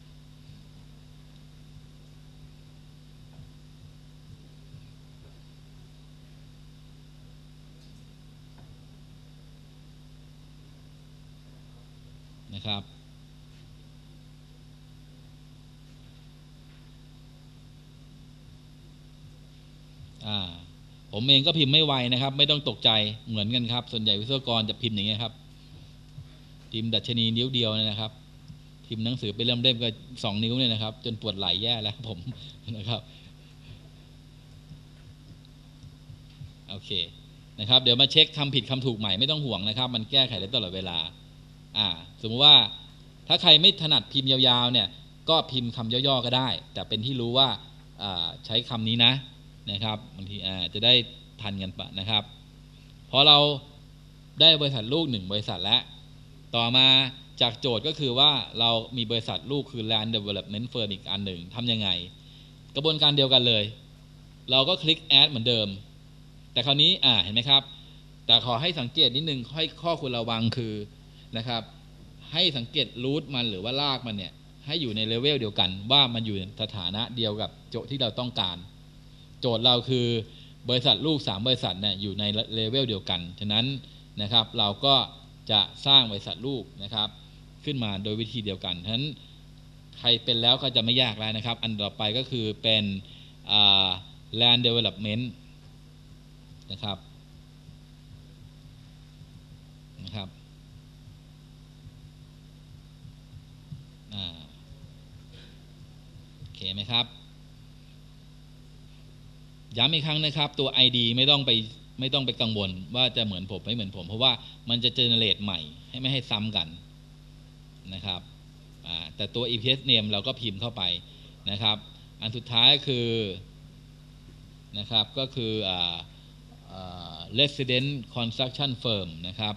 ผมเองก็พิมพ์ไม่ไวนะครับไม่ต้องตกใจเหมือนกันครับส่วนใหญ่วิศวกรจะพิมพ์อย่างเงี้ยครับพิมพ์ดัชนีนิ้วเดียวนะครับพิมพ์หนังสือไปเล่มๆก็2 นิ้วเนี่ยนะครับจนปวดไหล่แย่แล้วผมนะครับโอเคนะครับเดี๋ยวมาเช็คคำผิดคำถูกใหม่ไม่ต้องห่วงนะครับมันแก้ไขได้ตลอดเวลาสมมติว่าถ้าใครไม่ถนัดพิมพ์ยาวๆเนี่ยก็พิมพ์คำย่อๆก็ได้แต่เป็นที่รู้ว่าใช้คำนี้นะครับบางทีจะได้ทันกันปะนะครับพอเราได้บริษัทลูก1 บริษัทแล้วต่อมาจากโจทย์ก็คือว่าเรามีบริษัทลูกคือ Land Development Firm อีกอันหนึ่งทำยังไงกระบวนการเดียวกันเลยเราก็คลิก Add เหมือนเดิมแต่คราวนี้เห็นไหมครับแต่ขอให้สังเกตนิดนึงข้อควรระวังคือนะครับให้สังเกตรูทมันหรือว่าลากมันเนี่ยให้อยู่ในเลเวลเดียวกันว่ามันอยู่ในสถานะเดียวกับโจทย์ที่เราต้องการโจทย์เราคือบริษัทลูก3 บริษัทเนี่ยอยู่ในเลเวลเดียวกันฉะนั้นนะครับเราก็จะสร้างบริษัทลูกนะครับขึ้นมาโดยวิธีเดียวกันฉะนั้นใครเป็นแล้วก็จะไม่ยากแล้วนะครับอันต่อไปก็คือเป็นLand Development นะครับโอเคไหมครับย้ำอีกครั้งนะครับตัว ID ไม่ต้องไปกังวลว่าจะเหมือนผมไม่เหมือนผมเพราะว่ามันจะเจเนเรตใหม่ให้ไม่ให้ซ้ำกันนะครับแต่ตัว EPS name เราก็พิมพ์เข้าไปนะครับอันสุดท้ายคือนะครับก็คือ Resident Construction Firm นะครับ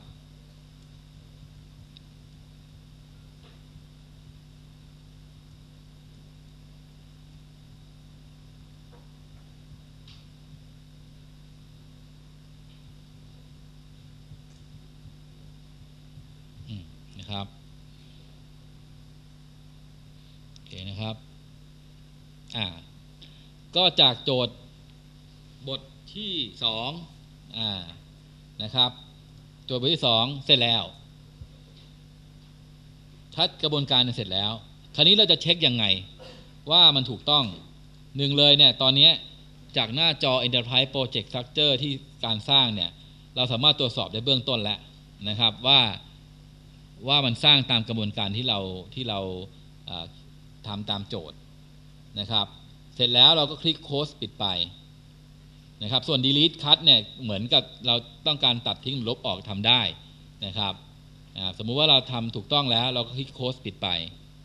โอเคนะครับก็จากโจทย์บทที่2นะครับโจทย์บทที่2เสร็จแล้วชัดกระบวนการเสร็จแล้วคราวนี้เราจะเช็คยังไงว่ามันถูกต้องหนึ่งเลยเนี่ยตอนนี้จากหน้าจอ Enterprise Project Structure ที่การสร้างเนี่ยเราสามารถตรวจสอบได้เบื้องต้นแล้วนะครับว่ามันสร้างตามกระบวนการที่เราทำตามโจทย์นะครับเสร็จแล้วเราก็คลิก Close ปิดไปนะครับส่วน delete cut เนี่ยเหมือนกับเราต้องการตัดทิ้งลบออกทำได้นะครับสมมุติว่าเราทำถูกต้องแล้วเราก็คลิก Close ปิดไป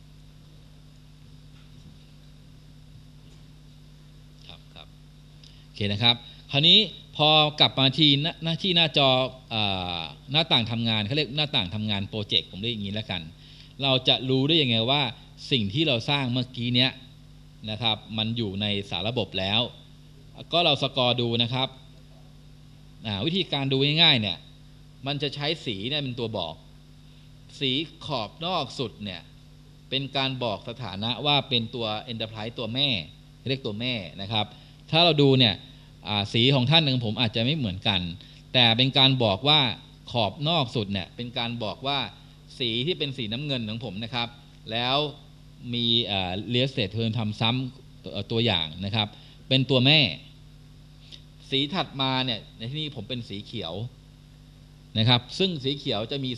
ครับโอเคนะครับคราวนี้พอกลับมาที่หน้าจอหน้าต่างทำงานเขาเรียกหน้าต่างทำงานโปรเจกต์ผมเรียกอย่างนี้แล้วกันเราจะรู้ได้ยังไงว่าสิ่งที่เราสร้างเมื่อกี้เนี้ยนะครับมันอยู่ในสารระบบแล้วก็เราสกอร์ดูนะครับวิธีการดูง่ายๆเนี่ยมันจะใช้สีเนี่ยเป็นตัวบอกสีขอบนอกสุดเนี่ยเป็นการบอกสถานะว่าเป็นตัว Enterprise ตัวแม่เรียกตัวแม่นะครับถ้าเราดูเนี่ยสีของท่านหนึ่งผมอาจจะไม่เหมือนกันแต่เป็นการบอกว่าขอบนอกสุดเนี่ยเป็นการบอกว่าสีที่เป็นสีน้ำเงินของผมนะครับแล้วมีเรียลสเตทเทิร์นทำซ้ำตัวอย่างนะครับเป็นตัวแม่สีถัดมาเนี่ยในที่นี้ผมเป็นสีเขียวนะครับซึ่งสีเขียวจะมี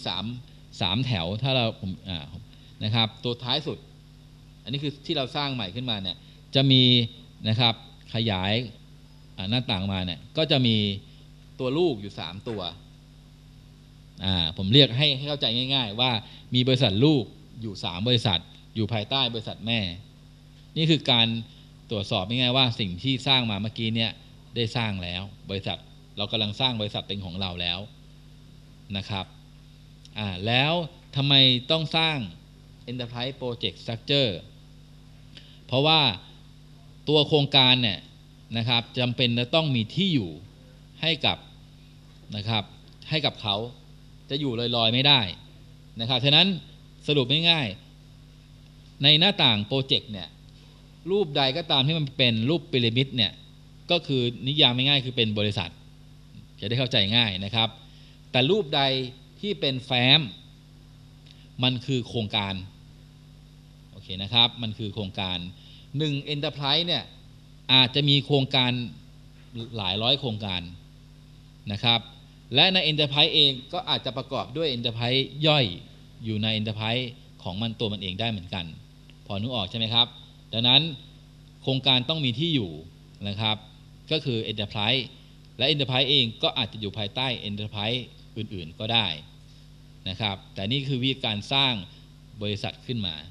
3แถวถ้าเรานะครับตัวท้ายสุดอันนี้คือที่เราสร้างใหม่ขึ้นมาเนี่ยจะมีนะครับขยายหน้าต่างมาเนี่ยก็จะมีตัวลูกอยู่3ตัวผมเรียกให้เข้าใจง่ายๆว่ามีบริษัทลูกอยู่3บริษัทอยู่ภายใต้บริษัทแม่นี่คือการตรวจสอบง่ายๆว่าสิ่งที่สร้างมาเมื่อกี้เนี่ยได้สร้างแล้วบริษัทเรากำลังสร้างบริษัทเป็นของเราแล้วนะครับแล้วทำไมต้องสร้าง Enterprise Project Structure เพราะว่าตัวโครงการเนี่ยนะครับจำเป็นจะต้องมีที่อยู่ให้กับนะครับให้กับเขาจะอยู่ลอยๆไม่ได้นะครับฉะนั้นสรุปง่ายๆในหน้าต่างโปรเจกต์เนี่ยรูปใดก็ตามที่มันเป็นรูปพีระมิดเนี่ยก็คือนิยามง่ายๆคือเป็นบริษัทจะได้เข้าใจง่ายนะครับแต่รูปใดที่เป็นแฟ้มมันคือโครงการโอเคนะครับมันคือโครงการ1 Enterprise เนี่ยอาจจะมีโครงการหลายร้อยโครงการนะครับและใน Enterprise เองก็อาจจะประกอบด้วย Enterprise ย่อยอยู่ใน Enterprise ของมันตัวมันเองได้เหมือนกันพอนึกออกใช่ไหมครับดังนั้นโครงการต้องมีที่อยู่นะครับก็คือ Enterprise และ Enterprise เองก็อาจจะอยู่ภายใต้ Enterprise อื่นๆก็ได้นะครับแต่นี่คือวิธีการสร้างบริษัทขึ้นมา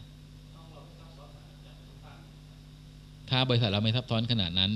ถ้าบริษัทเราไม่ซับซ้อนขนาดนั้น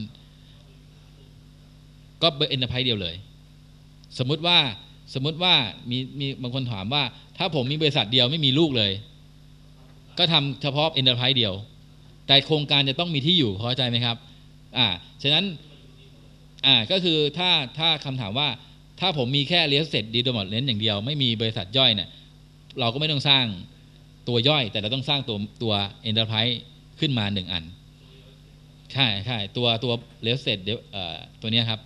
ก็เป็น Enterprise เดียวเลยสมมุติว่ามีบางคนถามว่าถ้าผมมีบริษัทเดียวไม่มีลูกเลยก็ทำเฉพาะ Enterprise เดียวแต่โครงการจะต้องมีที่อยู่เข้าใจไหมครับฉะนั้นก็คือถ้าคำถามว่าถ้าผมมีแค่ Real Estate Development อย่างเดียวไม่มีบริษัทย่อยเนี่ยเราก็ไม่ต้องสร้างตัวย่อยแต่เราต้องสร้างตัว Enterprise ขึ้นมา1อันใช่ตัว Real Estate ตัวนี้ครับ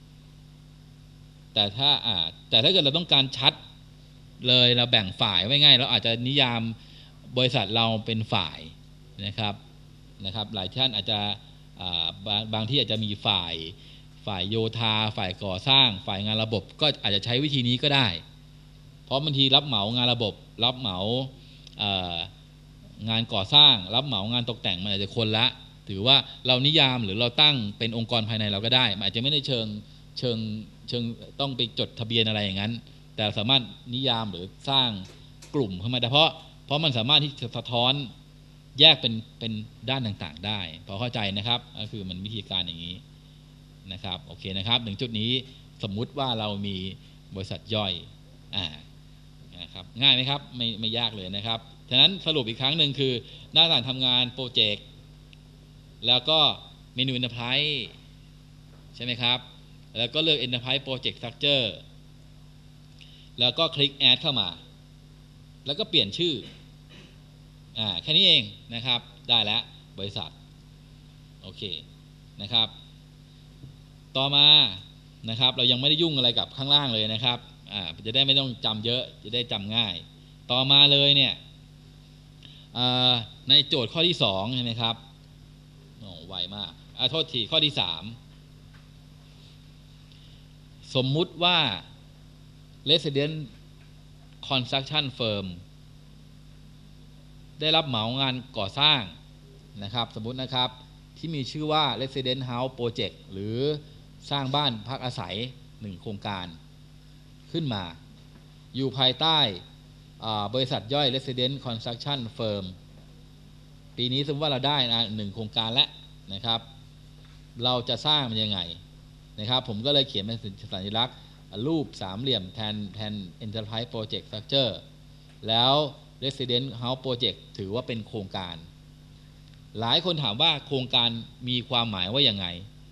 แต่ถ้าเกิดเราต้องการชัดเลยเราแบ่งฝ่ายไว้ง่ายเราอาจจะนิยามบริษัทเราเป็นฝ่ายนะครับหลายท่านอาจจะบางที่อาจจะมีฝ่ายโยธาฝ่ายก่อสร้างฝ่ายงานระบบก็อาจจะใช้วิธีนี้ก็ได้เพราะบางทีรับเหมางานระบบรับเหมางานก่อสร้างรับเหมางานตกแต่งมันอาจจะคนละถือว่าเรานิยามหรือเราตั้งเป็นองค์กรภายในเราก็ได้อาจจะไม่ได้เชิงต้องไปจดทะเบียนอะไรอย่างนั้นแต่สามารถนิยามหรือสร้างกลุ่มขึ้นมาได้เพราะมันสามารถที่จะสะท้อนแยกเป็นด้านต่างๆได้พอเข้าใจนะครับก็คือมันวิธีการอย่างนี้นะครับโอเคนะครับถึงจุดนี้สมมุติว่าเรามีบริษัทย่อยนะครับง่ายไหมครับไม่ยากเลยนะครับฉะนั้นสรุปอีกครั้งหนึ่งคือหน้าต่างทำงานโปรเจกต์แล้วก็เมนู Enterprise ใช่ไหมครับแล้วก็เลือก Enterprise Project Structure แล้วก็คลิก Add เข้ามาแล้วก็เปลี่ยนชื่อแค่นี้เองนะครับได้แล้วบริษัทโอเคนะครับต่อมานะครับเรายังไม่ได้ยุ่งอะไรกับข้างล่างเลยนะครับจะได้ไม่ต้องจำเยอะจะได้จำง่ายต่อมาเลยเนี่ยในโจทย์ข้อที่2ใช่ไหมครับไวมากโทษทีข้อที่3สมมุติว่า Resident Construction Firm ได้รับเหมางานก่อสร้างนะครับสมมุตินะครับที่มีชื่อว่า Resident House Project หรือสร้างบ้านพักอาศัย1โครงการขึ้นมาอยู่ภายใต้บริษัทย่อย Resident Construction Firm ปีนี้สมมติว่าเราได้นะ1โครงการแล้วนะครับเราจะสร้างมันยังไงนะครับผมก็เลยเขียนเป็นสัญลักษณ์รูปสามเหลี่ยมแทน Enterprise Project Structure แล้ว Resident House Project ถือว่าเป็นโครงการหลายคนถามว่าโครงการมีความหมายว่าอย่างไง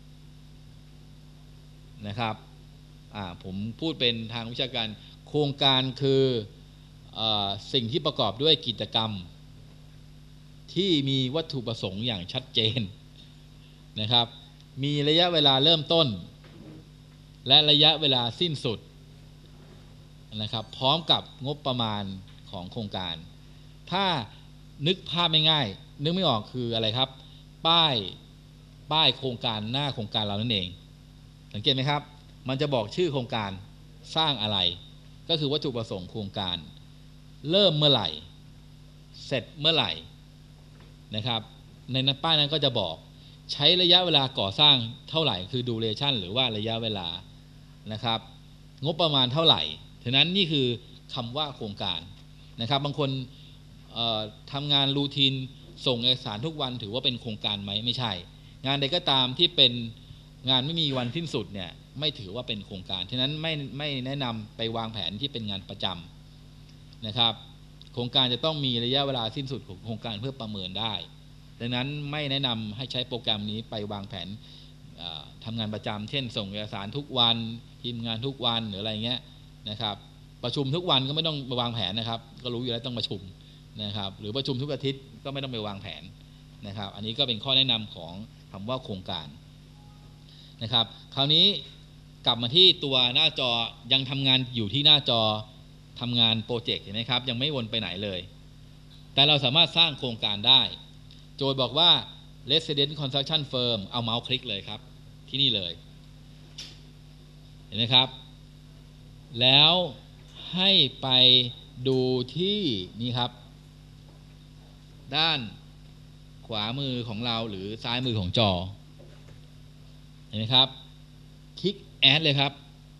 นะครับผมพูดเป็นทางวิชาการโครงการคือสิ่งที่ประกอบด้วยกิจกรรมที่มีวัตถุประสงค์อย่างชัดเจนนะครับมีระยะเวลาเริ่มต้นและระยะเวลาสิ้นสุดนะครับพร้อมกับงบประมาณของโครงการถ้านึกภาพไม่ง่ายนึกไม่ออกคืออะไรครับป้ายโครงการหน้าโครงการเรานั่นเองสังเกตไหมครับมันจะบอกชื่อโครงการสร้างอะไรก็คือวัตถุประสงค์โครงการเริ่มเมื่อไหร่เสร็จเมื่อไหร่นะครับในป้ายนั้นก็จะบอกใช้ระยะเวลาก่อสร้างเท่าไหร่คือ duration หรือว่าระยะเวลานะครับงบประมาณเท่าไหร่ฉะนั้นนี่คือคำว่าโครงการนะครับบางคนทำงานรูทีนส่งเอกสารทุกวันถือว่าเป็นโครงการไหมไม่ใช่งานใดก็ตามที่เป็นงานไม่มีวันสิ้นสุดเนี่ยไม่ถือว่าเป็นโครงการฉะนั้นไม่แนะนำไปวางแผนที่เป็นงานประจำนะครับโครงการจะต้องมีระยะเวลาสิ้นสุดของโครงการเพื่อประเมินได้ดังนั้นไม่แนะนำให้ใช้โปรแกรมนี้ไปวางแผนทำงานประจำเช่นส่งเอกสารทุกวันพิมพ์งานทุกวันหรืออะไรเงี้ยนะครับประชุมทุกวันก็ไม่ต้องไปวางแผนนะครับก็รู้อยู่แล้วต้องประชุมนะครับหรือประชุมทุกอาทิตย์ก็ไม่ต้องไปวางแผนนะครับอันนี้ก็เป็นข้อแนะนำของคำว่าโครงการนะครับคราวนี้กลับมาที่ตัวหน้าจอยังทำงานอยู่ที่หน้าจอทำงานโปรเจกต์เห็นไหมครับยังไม่วนไปไหนเลยแต่เราสามารถสร้างโครงการได้โจทย์บอกว่า Resident Construction Firm เอาเมาส์คลิกเลยครับที่นี่เลยเห็นไหมครับแล้วให้ไปดูที่นี่ครับด้านขวามือของเราหรือซ้ายมือของจอเห็นไหมครับคลิก Add เลยครับ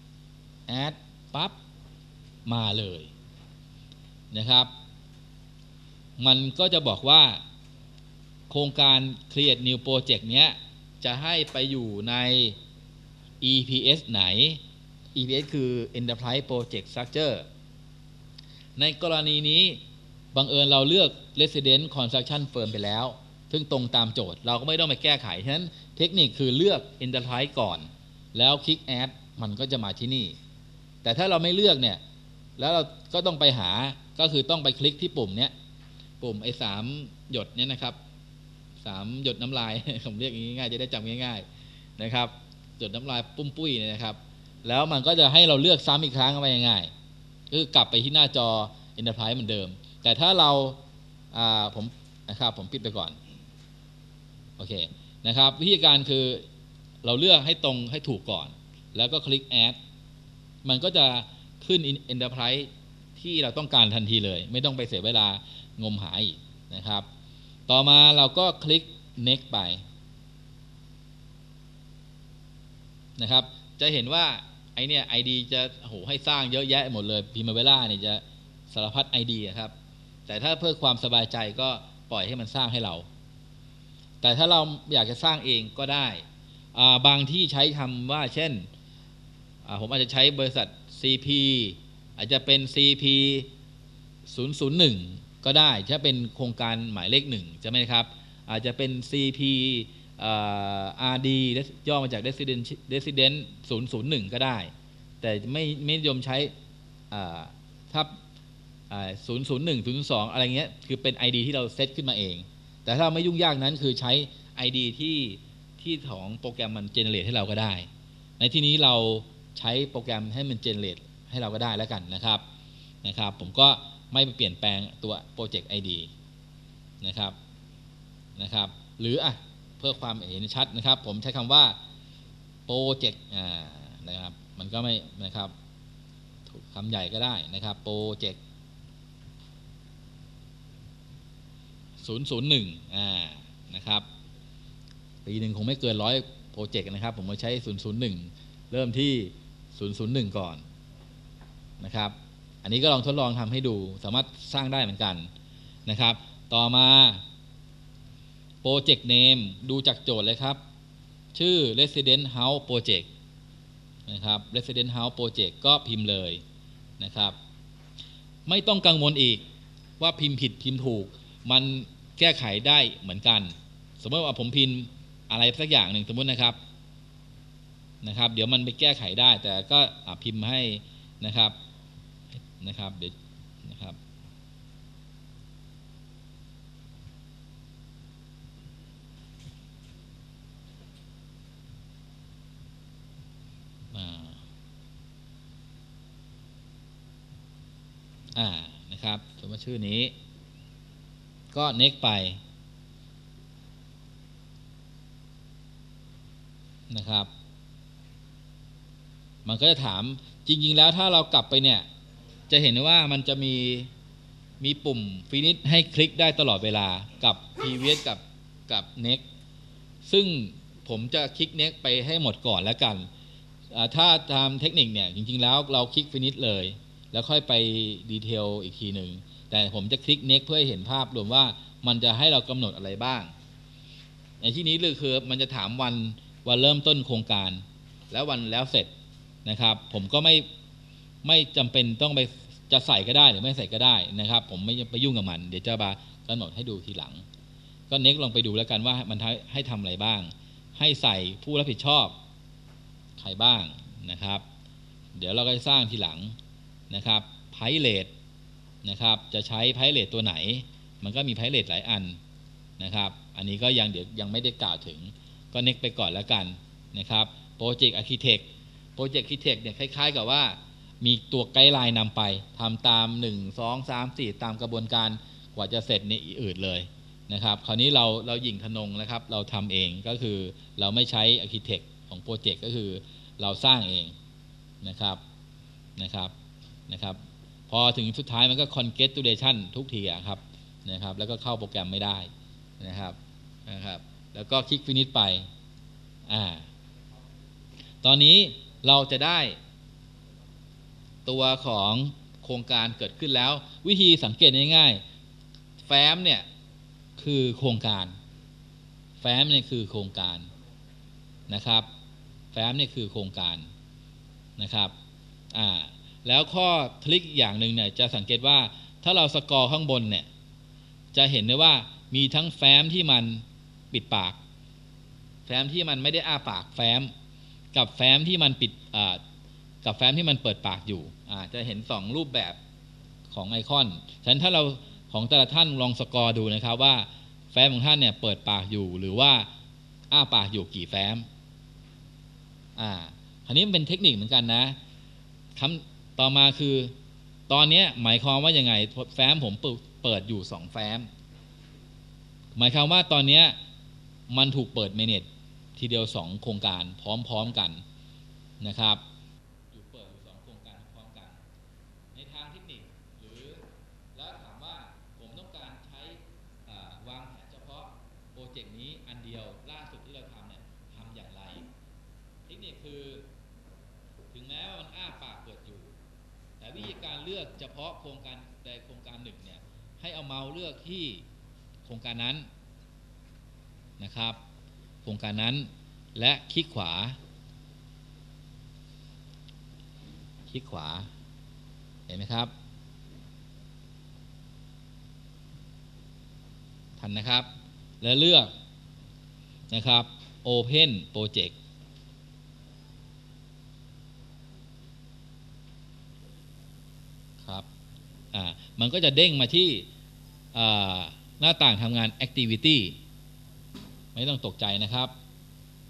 Add ปั๊บมาเลยนะครับมันก็จะบอกว่าโครงการ Create New Project เนี้ยจะให้ไปอยู่ใน EPS ไหน EPS คือ Enterprise Project Structure ในกรณีนี้บังเอิญเราเลือก Resident Construction Firm ไปแล้วซึ่งตรงตามโจทย์เราก็ไม่ต้องไปแก้ไขฉะนั้นเทคนิคคือเลือก Enterprise ก่อนแล้วคลิก Add มันก็จะมาที่นี่แต่ถ้าเราไม่เลือกเนี่ยแล้วเราก็ต้องไปหาก็คือต้องไปคลิกที่ปุ่มเนี้ยปุ่มไอ้3หยดเนี้ยนะครับ3หยดน้ำลาย ผมเรียกง่ายๆจะได้จำง่ายๆนะครับหยดน้ำลายปุ้มปุ้ยเนี่ยนะครับแล้วมันก็จะให้เราเลือกซ้ำอีกครั้งไปง่ายๆคือกลับไปที่หน้าจอ Enterprise เหมือนเดิมแต่ถ้าเราผมนะครับผมปิดไปก่อนโอเคนะครับวิธีการคือเราเลือกให้ตรงให้ถูกก่อนแล้วก็คลิก Add มันก็จะขึ้น Enterprise ที่เราต้องการทันทีเลยไม่ต้องไปเสียเวลางมหาอีกนะครับต่อมาเราก็คลิก Next ไปนะครับจะเห็นว่าไอเนี่ย ID จะโหให้สร้างเยอะแยะหมดเลย Primavera เนี่ยจะสารพัด ID ครับแต่ถ้าเพื่อความสบายใจก็ปล่อยให้มันสร้างให้เราแต่ถ้าเราอยากจะสร้างเองก็ได้บางที่ใช้คำว่าเช่นผมอาจจะใช้บริษัท CP อาจจะเป็น CP 001ก็ได้ถ้าเป็นโครงการหมายเลข1ใช่ไหมครับอาจจะเป็น CP RD ย่อมาจาก Resident 001ก็ได้แต่ไม่นิยมใช้ถ้า001 002อะไรเงี้ยคือเป็น ID ที่เราเซตขึ้นมาเองแต่ถ้าไม่ยุ่งยากนั้นคือใช้ ID ที่ของโปรแกรมมันเจเนเรตให้เราก็ได้ในที่นี้เราใช้โปรแกรมให้มันเจเนเรตให้เราก็ได้แล้วกันนะครับผมก็ไม่ไปเปลี่ยนแปลงตัวโปรเจกต์ ID นะครับหรือเพื่อความเห็นชัดนะครับผมใช้คำว่าโปรเจกต์นะครับมันก็ไม่นะครับถูกคำใหญ่ก็ได้นะครับโปรเจกต์001นะครับปีหนึ่งคงไม่เกิน100โปรเจกต์นะครับผมมาใช้001เริ่มที่001ก่อนนะครับอันนี้ก็ลองทดลองทำให้ดูสามารถสร้างได้เหมือนกันนะครับต่อมาโปรเจกต์เนมดูจากโจทย์เลยครับชื่อ Resident House Project นะครับ Resident House Project ก็พิมพ์เลยนะครับไม่ต้องกังวลอีกว่าพิมพ์ผิดพิมพ์ถูกมันแก้ไขได้เหมือนกันสมมติว่าผมพิมพ์อะไรสักอย่างหนึ่งสมมตินะครับเดี๋ยวมันไปแก้ไขได้แต่ก็พิมพ์ให้นะครับเดี๋ยวนะครับนะครับสมมติชื่อนี้ก็ next ไปนะครับมันก็จะถามจริงๆแล้วถ้าเรากลับไปเนี่ยจะเห็นว่ามันจะมีปุ่ม finish ให้คลิกได้ตลอดเวลากับ previous กับ next ซึ่งผมจะคลิก next ไปให้หมดก่อนแล้วกันถ้าตามเทคนิคเนี่ยจริงๆแล้วเราคลิก finish เลยแล้วค่อยไปดีเทลอีกทีหนึ่งแต่ผมจะคลิก next เพื่อให้เห็นภาพรวมว่ามันจะให้เรากำหนดอะไรบ้างในที่นี้คือมันจะถามวันเริ่มต้นโครงการแล้ววันแล้วเสร็จนะครับผมก็ไม่จำเป็นต้องไปจะใส่ก็ได้หรือไม่ใส่ก็ได้นะครับผมไม่ไปยุ่งกับมันเดี๋ยวจะมากำหนดให้ดูทีหลังก็ next ลองไปดูแล้วกันว่ามันให้ทำอะไรบ้างให้ใส่ผู้รับผิดชอบใครบ้างนะครับเดี๋ยวเราก็จะสร้างทีหลังนะครับไพเลตนะครับจะใช้ไพเลตตัวไหนมันก็มีไพเลตหลายอันนะครับอันนี้ก็เดี๋ยวยังไม่ได้กล่าวถึงก็ next ไปก่อนแล้วกันนะครับโปรเจกต์อาร์คิเทคเนี่ยคล้ายๆกับว่ามีตัวไกด์ไลน์นำไปทำตาม1 2 3 4ตามกระบวนการกว่าจะเสร็จเนี่ยอืดเลยนะครับคราวนี้เราหยิ่งทนงนะครับเราทำเองก็คือเราไม่ใช้อาร์คิเทคของโปรเจกต์ก็คือเราสร้างเองนะครับพอถึงสุดท้ายมันก็ congratulation ทุกทีครับนะครับแล้วก็เข้าโปรแกรมไม่ได้นะครับแล้วก็คลิก finish ไปตอนนี้เราจะได้ตัวของโครงการเกิดขึ้นแล้ววิธีสังเกตง่ายๆแฟ้มเนี่ยคือโครงการแฟ้มเนี่ยคือโครงการนะครับแฟ้มเนี่ยคือโครงการนะครับแล้วข้อทริคอย่างหนึ่งเนี่ยจะสังเกตว่าถ้าเราสกอร์ข้างบนเนี่ยจะเห็นได้ว่ามีทั้งแฟ้มที่มันปิดปากแฟ้มที่มันไม่ได้อ้าปากแฟ้มกับแฟ้มที่มันปิดกับแฟ้มที่มันเปิดปากอยู่จะเห็น2รูปแบบของไอคอนฉะนั้นถ้าเราของแต่ละท่านลองสกอร์ดูนะครับว่าแฟ้มของท่านเนี่ยเปิดปากอยู่หรือว่าอ้าปากอยู่กี่แฟ้มคราวนี้มันเป็นเทคนิคเหมือนกันนะคำต่อมาคือตอนนี้หมายความว่ายังไงแฟ้มผมเปิดอยู่2แฟ้มหมายความว่าตอนนี้มันถูกเปิดเมเนจทีเดียว2โครงการพร้อมๆกันนะครับอยู่เปิดอยู่2โครงการพร้อมกันในทางเทคนิคหรือแล้วถามว่าผมต้องการใช้วางแผนเฉพาะโปรเจกต์นี้อันเดียวล่าสุดที่เราทำเนี่ยทำอย่างไรเทคนิคคือถึงแม้ว่ามันอ้าปากเปิดอยู่แต่วิธีการเลือกเฉพาะโครงการใดโครงการหนึ่งเนี่ยให้เอาเมาส์เลือกที่โครงการนั้นนะครับโครงการนั้นและคลิกขวาเห็นไหมครับทันนะครับแล้วเลือกนะครับ Open Project ครับมันก็จะเด้งมาที่หน้าต่างทำงาน Activity ไม่ต้องตกใจนะครับ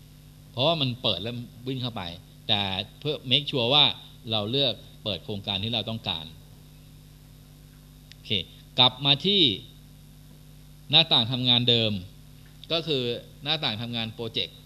เพราะว่ามันเปิดแล้ววิ่งเข้าไปแต่เพื่อ make sure ว่าเราเลือกเปิดโครงการที่เราต้องการโอเคกลับมาที่หน้าต่างทำงานเดิมก็คือหน้าต่างทำงานโปรเจกต์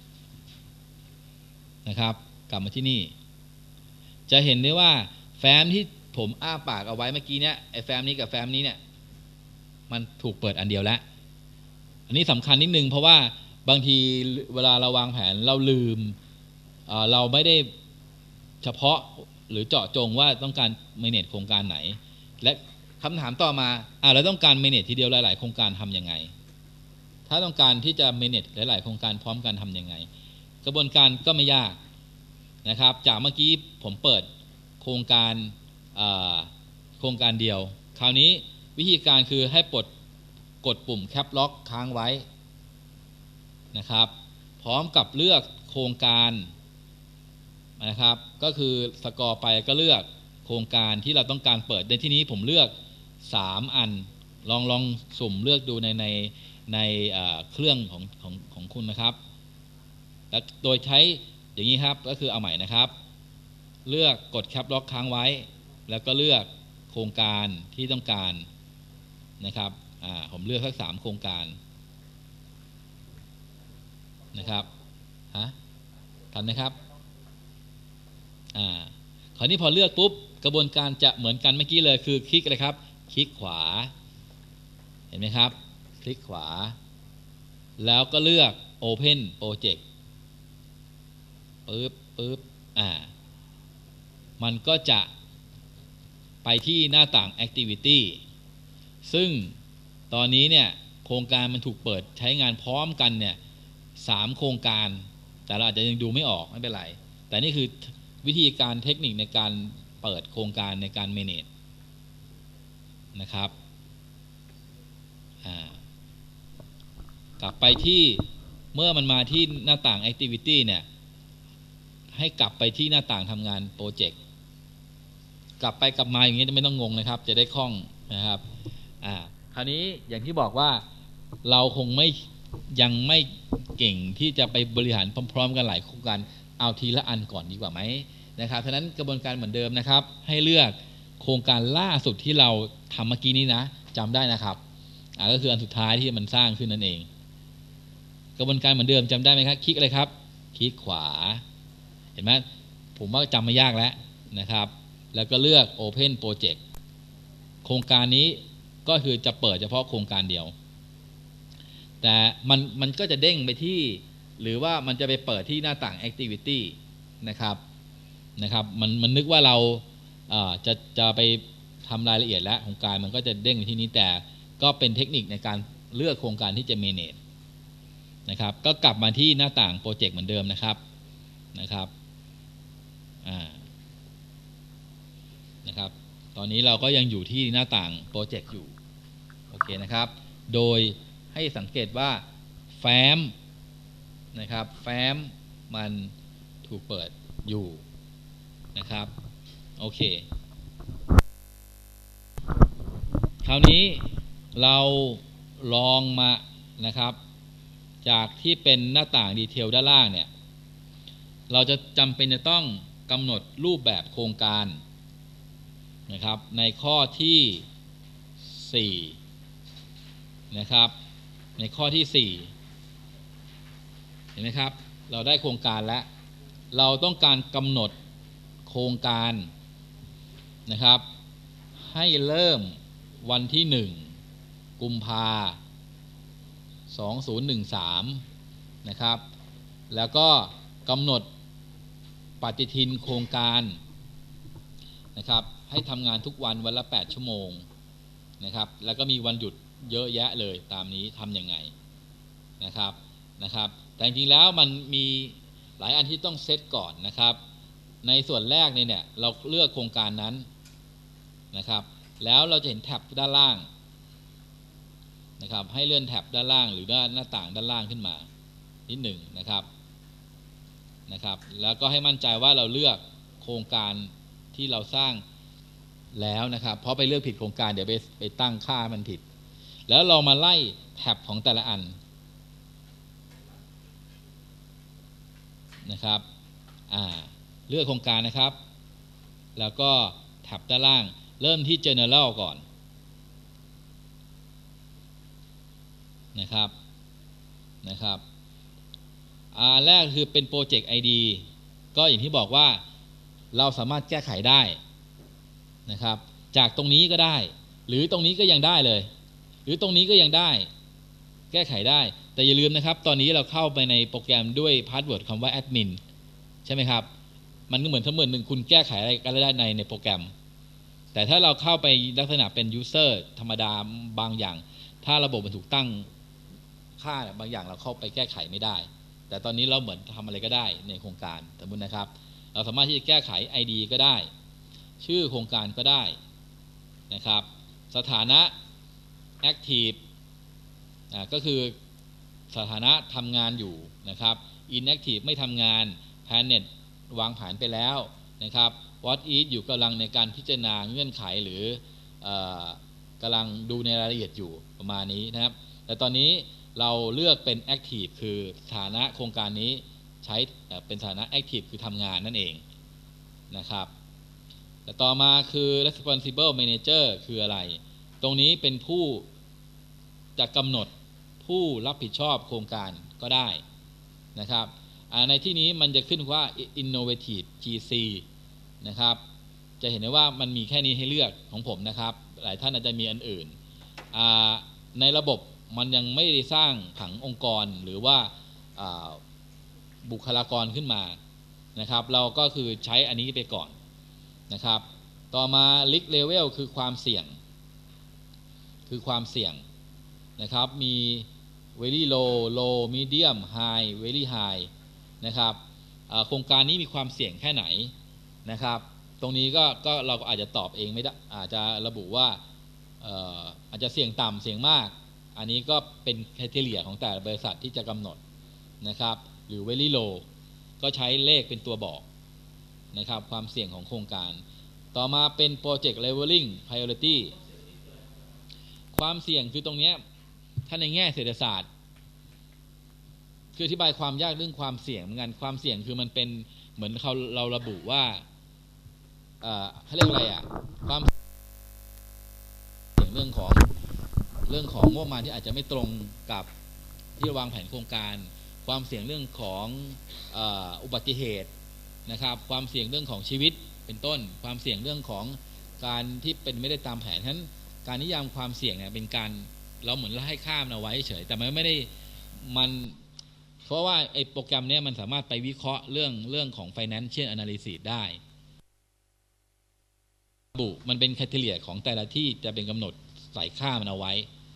นะครับกลับมาที่นี่จะเห็นได้ว่าแฟ้มที่ผมอ้าปากเอาไว้เมื่อกี้เนี่ยไอ้แฟ้มนี้กับแฟ้มนี้เนี่ยมันถูกเปิดอันเดียวแล้วอันนี้สำคัญนิดนึงเพราะว่าบางทีเวลาเราวางแผนเราลืมเราไม่ได้เฉพาะหรือเจาะจงว่าต้องการเมเนจโครงการไหนและคำถามต่อมาเราต้องการเมเนจทีเดียวหลายๆโครงการทำยังไงถ้าต้องการที่จะเมเนจหลายๆโครงการพร้อมกันทำยังไงกระบวนการก็ไม่ยากนะครับจากเมื่อกี้ผมเปิดโครงการเดียวคราวนี้วิธีการคือให้กดปุ่มแคปล็อกค้างไว้นะครับพร้อมกับเลือกโครงการนะครับก็คือสกอร์ไปก็เลือกโครงการที่เราต้องการเปิดในที่นี้ผมเลือก3อันลองสุ่มเลือกดูในเครื่องของคุณนะครับและโดยใช้อย่างนี้ครับก็คือเอาใหม่นะครับเลือกกดแคปล็อกค้างไว้แล้วก็เลือกโครงการที่ต้องการนะครับผมเลือกสัก3โครงการนะครับทันไหมครับคราวนี้พอเลือกปุ๊บกระบวนการจะเหมือนกันเมื่อกี้เลยคือคลิกเลยครับคลิกขวาเห็นไหมครับคลิกขวาแล้วก็เลือก Open Project ปึ๊บมันก็จะไปที่หน้าต่าง Activity ซึ่งตอนนี้เนี่ยโครงการมันถูกเปิดใช้งานพร้อมกันเนี่ย3โครงการแต่เราอาจจะยังดูไม่ออกไม่เป็นไรแต่นี่คือวิธีการเทคนิคในการเปิดโครงการในการ manage นะครับกลับไปที่เมื่อมันมาที่หน้าต่าง Activity เนี่ยให้กลับไปที่หน้าต่างทำงานโปรเจกต์กลับไปกลับมาอย่างนี้จะไม่ต้องงงนะครับจะได้คล่องนะครับคราวนี้อย่างที่บอกว่าเราคงยังไม่เก่งที่จะไปบริหารพร้อมๆกันหลายโครงการเอาทีละอันก่อนดีกว่าไหมนะครับฉะนั้นกระบวนการเหมือนเดิมนะครับให้เลือกโครงการล่าสุดที่เราทำเมื่อกี้นี้นะจำได้นะครับก็คืออันสุดท้ายที่มันสร้างขึ้นนั่นเองกระบวนการเหมือนเดิมจำได้ไหมครับคลิกอะไรครับคลิกขวาเห็นไหมผมว่าจำไม่ยากแล้วนะครับแล้วก็เลือก Open Project โครงการนี้ก็คือจะเปิดเฉพาะโครงการเดียวแต่มันก็จะเด้งไปที่หรือว่ามันจะไปเปิดที่หน้าต่าง Activity นะครับมันนึกว่าเราจะไปทำรายละเอียดแล้วโครงการมันก็จะเด้งไปที่นี้แต่ก็เป็นเทคนิคในการเลือกโครงการที่จะ manage นะครับก็กลับมาที่หน้าต่างโปรเจกต์เหมือนเดิมนะครับตอนนี้เราก็ยังอยู่ที่หน้าต่างโปรเจกต์อยู่โอเคนะครับโดยให้สังเกตว่าแฟ้มนะครับแฟ้มมันถูกเปิดอยู่นะครับโอเคคราวนี้เราลองมานะครับจากที่เป็นหน้าต่างดีเทลด้านล่างเนี่ยเราจะจำเป็นจะต้องกำหนดรูปแบบโครงการนะครับในข้อที่4นะครับในข้อที่4เห็นไหมครับเราได้โครงการแล้วเราต้องการกำหนดโครงการนะครับให้เริ่มวันที่1กุมภา2013นะครับแล้วก็กำหนดปฏิทินโครงการนะครับให้ทำงานทุกวันวันละ8ชั่วโมงนะครับแล้วก็มีวันหยุดเยอะแยะเลยตามนี้ทำยังไงนะครับแต่จริงๆแล้วมันมีหลายอันที่ต้องเซตก่อนนะครับในส่วนแรกเนี่ยเราเลือกโครงการนั้นนะครับแล้วเราจะเห็นแท็บด้านล่างนะครับให้เลื่อนแท็บด้านล่างหรือด้านหน้าต่างด้านล่างขึ้นมานิดหนึ่งนะครับแล้วก็ให้มั่นใจว่าเราเลือกโครงการที่เราสร้างแล้วนะครับเพราะไปเลือกผิดโครงการเดี๋ยวไปตั้งค่ามันผิดแล้วเรามาไล่แท็บของแต่ละอันนะครับเลือกโครงการนะครับแล้วก็แท็บด้านล่างเริ่มที่ General ก่อนนะครับแรกคือเป็น Project ID ก็อย่างที่บอกว่าเราสามารถแก้ไขได้นะครับจากตรงนี้ก็ได้หรือตรงนี้ก็ยังได้เลยหรือตรงนี้ก็ยังได้แก้ไขได้แต่อย่าลืมนะครับตอนนี้เราเข้าไปในโปรแกรมด้วยพาสเวิร์ดคำว่า Admin ใช่ไหมครับมันก็เหมือนทั้งหมดหนึ่งคุณแก้ไขอะไรก็ได้ในโปรแกรมแต่ถ้าเราเข้าไปลักษณะเป็น User ธรรมดาบางอย่างถ้าระบบมันถูกตั้งค่าบางอย่างเราเข้าไปแก้ไขไม่ได้แต่ตอนนี้เราเหมือนทำอะไรก็ได้ในโครงการสมมุตินะครับเราสามารถที่จะแก้ไข ID ก็ได้ชื่อโครงการก็ได้นะครับสถานะ Active ก็คือสถานะทำงานอยู่นะครับ Inactive ไม่ทำงาน Planet วางแผนไปแล้วนะครับ What is อยู่กำลังในการพิจารณาเงื่อนไขหรือกำลังดูในรายละเอียดอยู่ประมาณนี้นะครับแต่ตอนนี้เราเลือกเป็น Active คือสถานะโครงการนี้ใช้เป็นสถานะ Active คือทำงานนั่นเองนะครับแต่ต่อมาคือ Responsible Manager คืออะไรตรงนี้เป็นผู้จะกำหนดผู้รับผิดชอบโครงการก็ได้นะครับในที่นี้มันจะขึ้นว่า Innovative GC นะครับจะเห็นได้ว่ามันมีแค่นี้ให้เลือกของผมนะครับหลายท่านอาจจะมีอันอื่นในระบบมันยังไม่ได้สร้างผังองค์กรหรือว่าบุคลากรขึ้นมานะครับเราก็คือใช้อันนี้ไปก่อนนะครับต่อมา Risk Level คือความเสี่ยงนะครับมี very low low medium high very high นะครับโครงการนี้มีความเสี่ยงแค่ไหนนะครับตรงนี้ก็เราก็อาจจะตอบเองไม่ได้อาจจะระบุว่าอาจจะเสี่ยงต่ำเสี่ยงมากอันนี้ก็เป็นไครทีเรียของแต่ละบริษัทที่จะกำหนดนะครับหรือ very low ก็ใช้เลขเป็นตัวบอกนะครับความเสี่ยงของโครงการต่อมาเป็น project leveling priority ความเสี่ยงคือตรงนี้ถ้าในแง่เศรษฐศาสตร์คืออธิบายความยากเรื่องความเสี่ยงเหมือนกันความเสี่ยงคือมันเป็นเหมือนเราระบุว่าเขาเรียกอะไรความเสี่ยงเรื่องของงบประมาณที่อาจจะไม่ตรงกับที่วางแผนโครงการความเสี่ยงเรื่องของอุบัติเหตุนะครับความเสี่ยงเรื่องของชีวิตเป็นต้นความเสี่ยงเรื่องของการที่เป็นไม่ได้ตามแผนฉะนั้นการนิยามความเสี่ยงเนี่ยเป็นการเราเหมือนเราให้ข้ามเอาไว้เฉยแต่มันไม่ได้มันเพราะว่าไอ้โปรแกรมเนี้ยมันสามารถไปวิเคราะห์เรื่องของ financial analysis ได้บุมันเป็น criteria ของแต่ละที่จะเป็นกำหนดใส่ค่ามันเอาไว้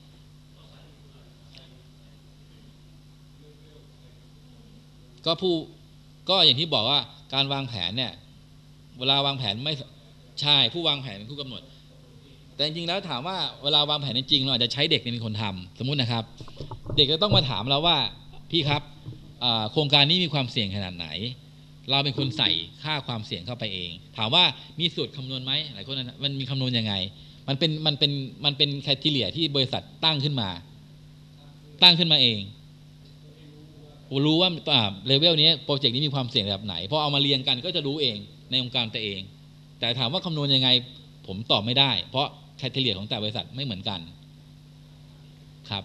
ก็อย่างที่บอกว่าการวางแผนเนี่ยเวลาวางแผนไม่ใช่ผู้วางแผนเป็นผู้กำหนดแต่จริงๆแล้วถามว่าเวลาวางแผนจริงๆเราอาจจะใช้เด็กเป็นคนทำสมมุตินะครับเด็กก็ต้องมาถามเราว่าพี่ครับโครงการนี้มีความเสี่ยงขนาดไหนเราเป็นคนใส่ค่าความเสี่ยงเข้าไปเองถามว่ามีสูตรคำนวณไหมหลายคนมันมีคำนวณยังไงมันเป็นไครทีเรียที่บริษัทตั้งขึ้นมาเองรู้ว่าเลเวลนี้โปรเจกต์นี้มีความเสี่ยงระดับไหนพอเอามาเรียงกันก็จะรู้เองในองค์การตัวเองแต่ถามว่าคำนวณยังไงผมตอบไม่ได้เพราะไครทีเรียของแต่บริษัทไม่เหมือนกันครับ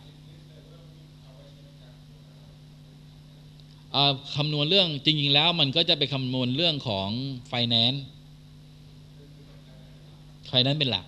คำนวณเรื่องจริงๆแล้วมันก็จะไปคำนวณเรื่องของ finance เป็นหลัก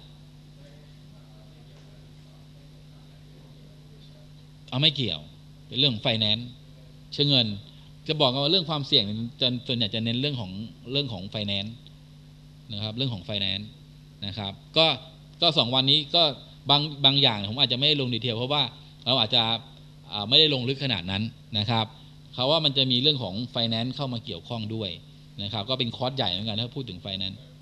ไม่เกี่ยวเป็นเรื่อง finance เชิงเงินจะบอกว่าเรื่องความเสี่ยงส่วนใหญ่จะเน้นเรื่องของ finance นะครับเรื่องของ finance นะครับก็2วันนี้ก็บางอย่างผมอาจจะไม่ลงดีเทลเพราะว่าเราอาจจะไม่ได้ลงลึกขนาดนั้นนะครับเขาว่ามันจะมีเรื่องของ finance เข้ามาเกี่ยวข้องด้วยนะครับก็เป็นคอร์สใหญ่เหมือนกันถ้าพูดถึง finance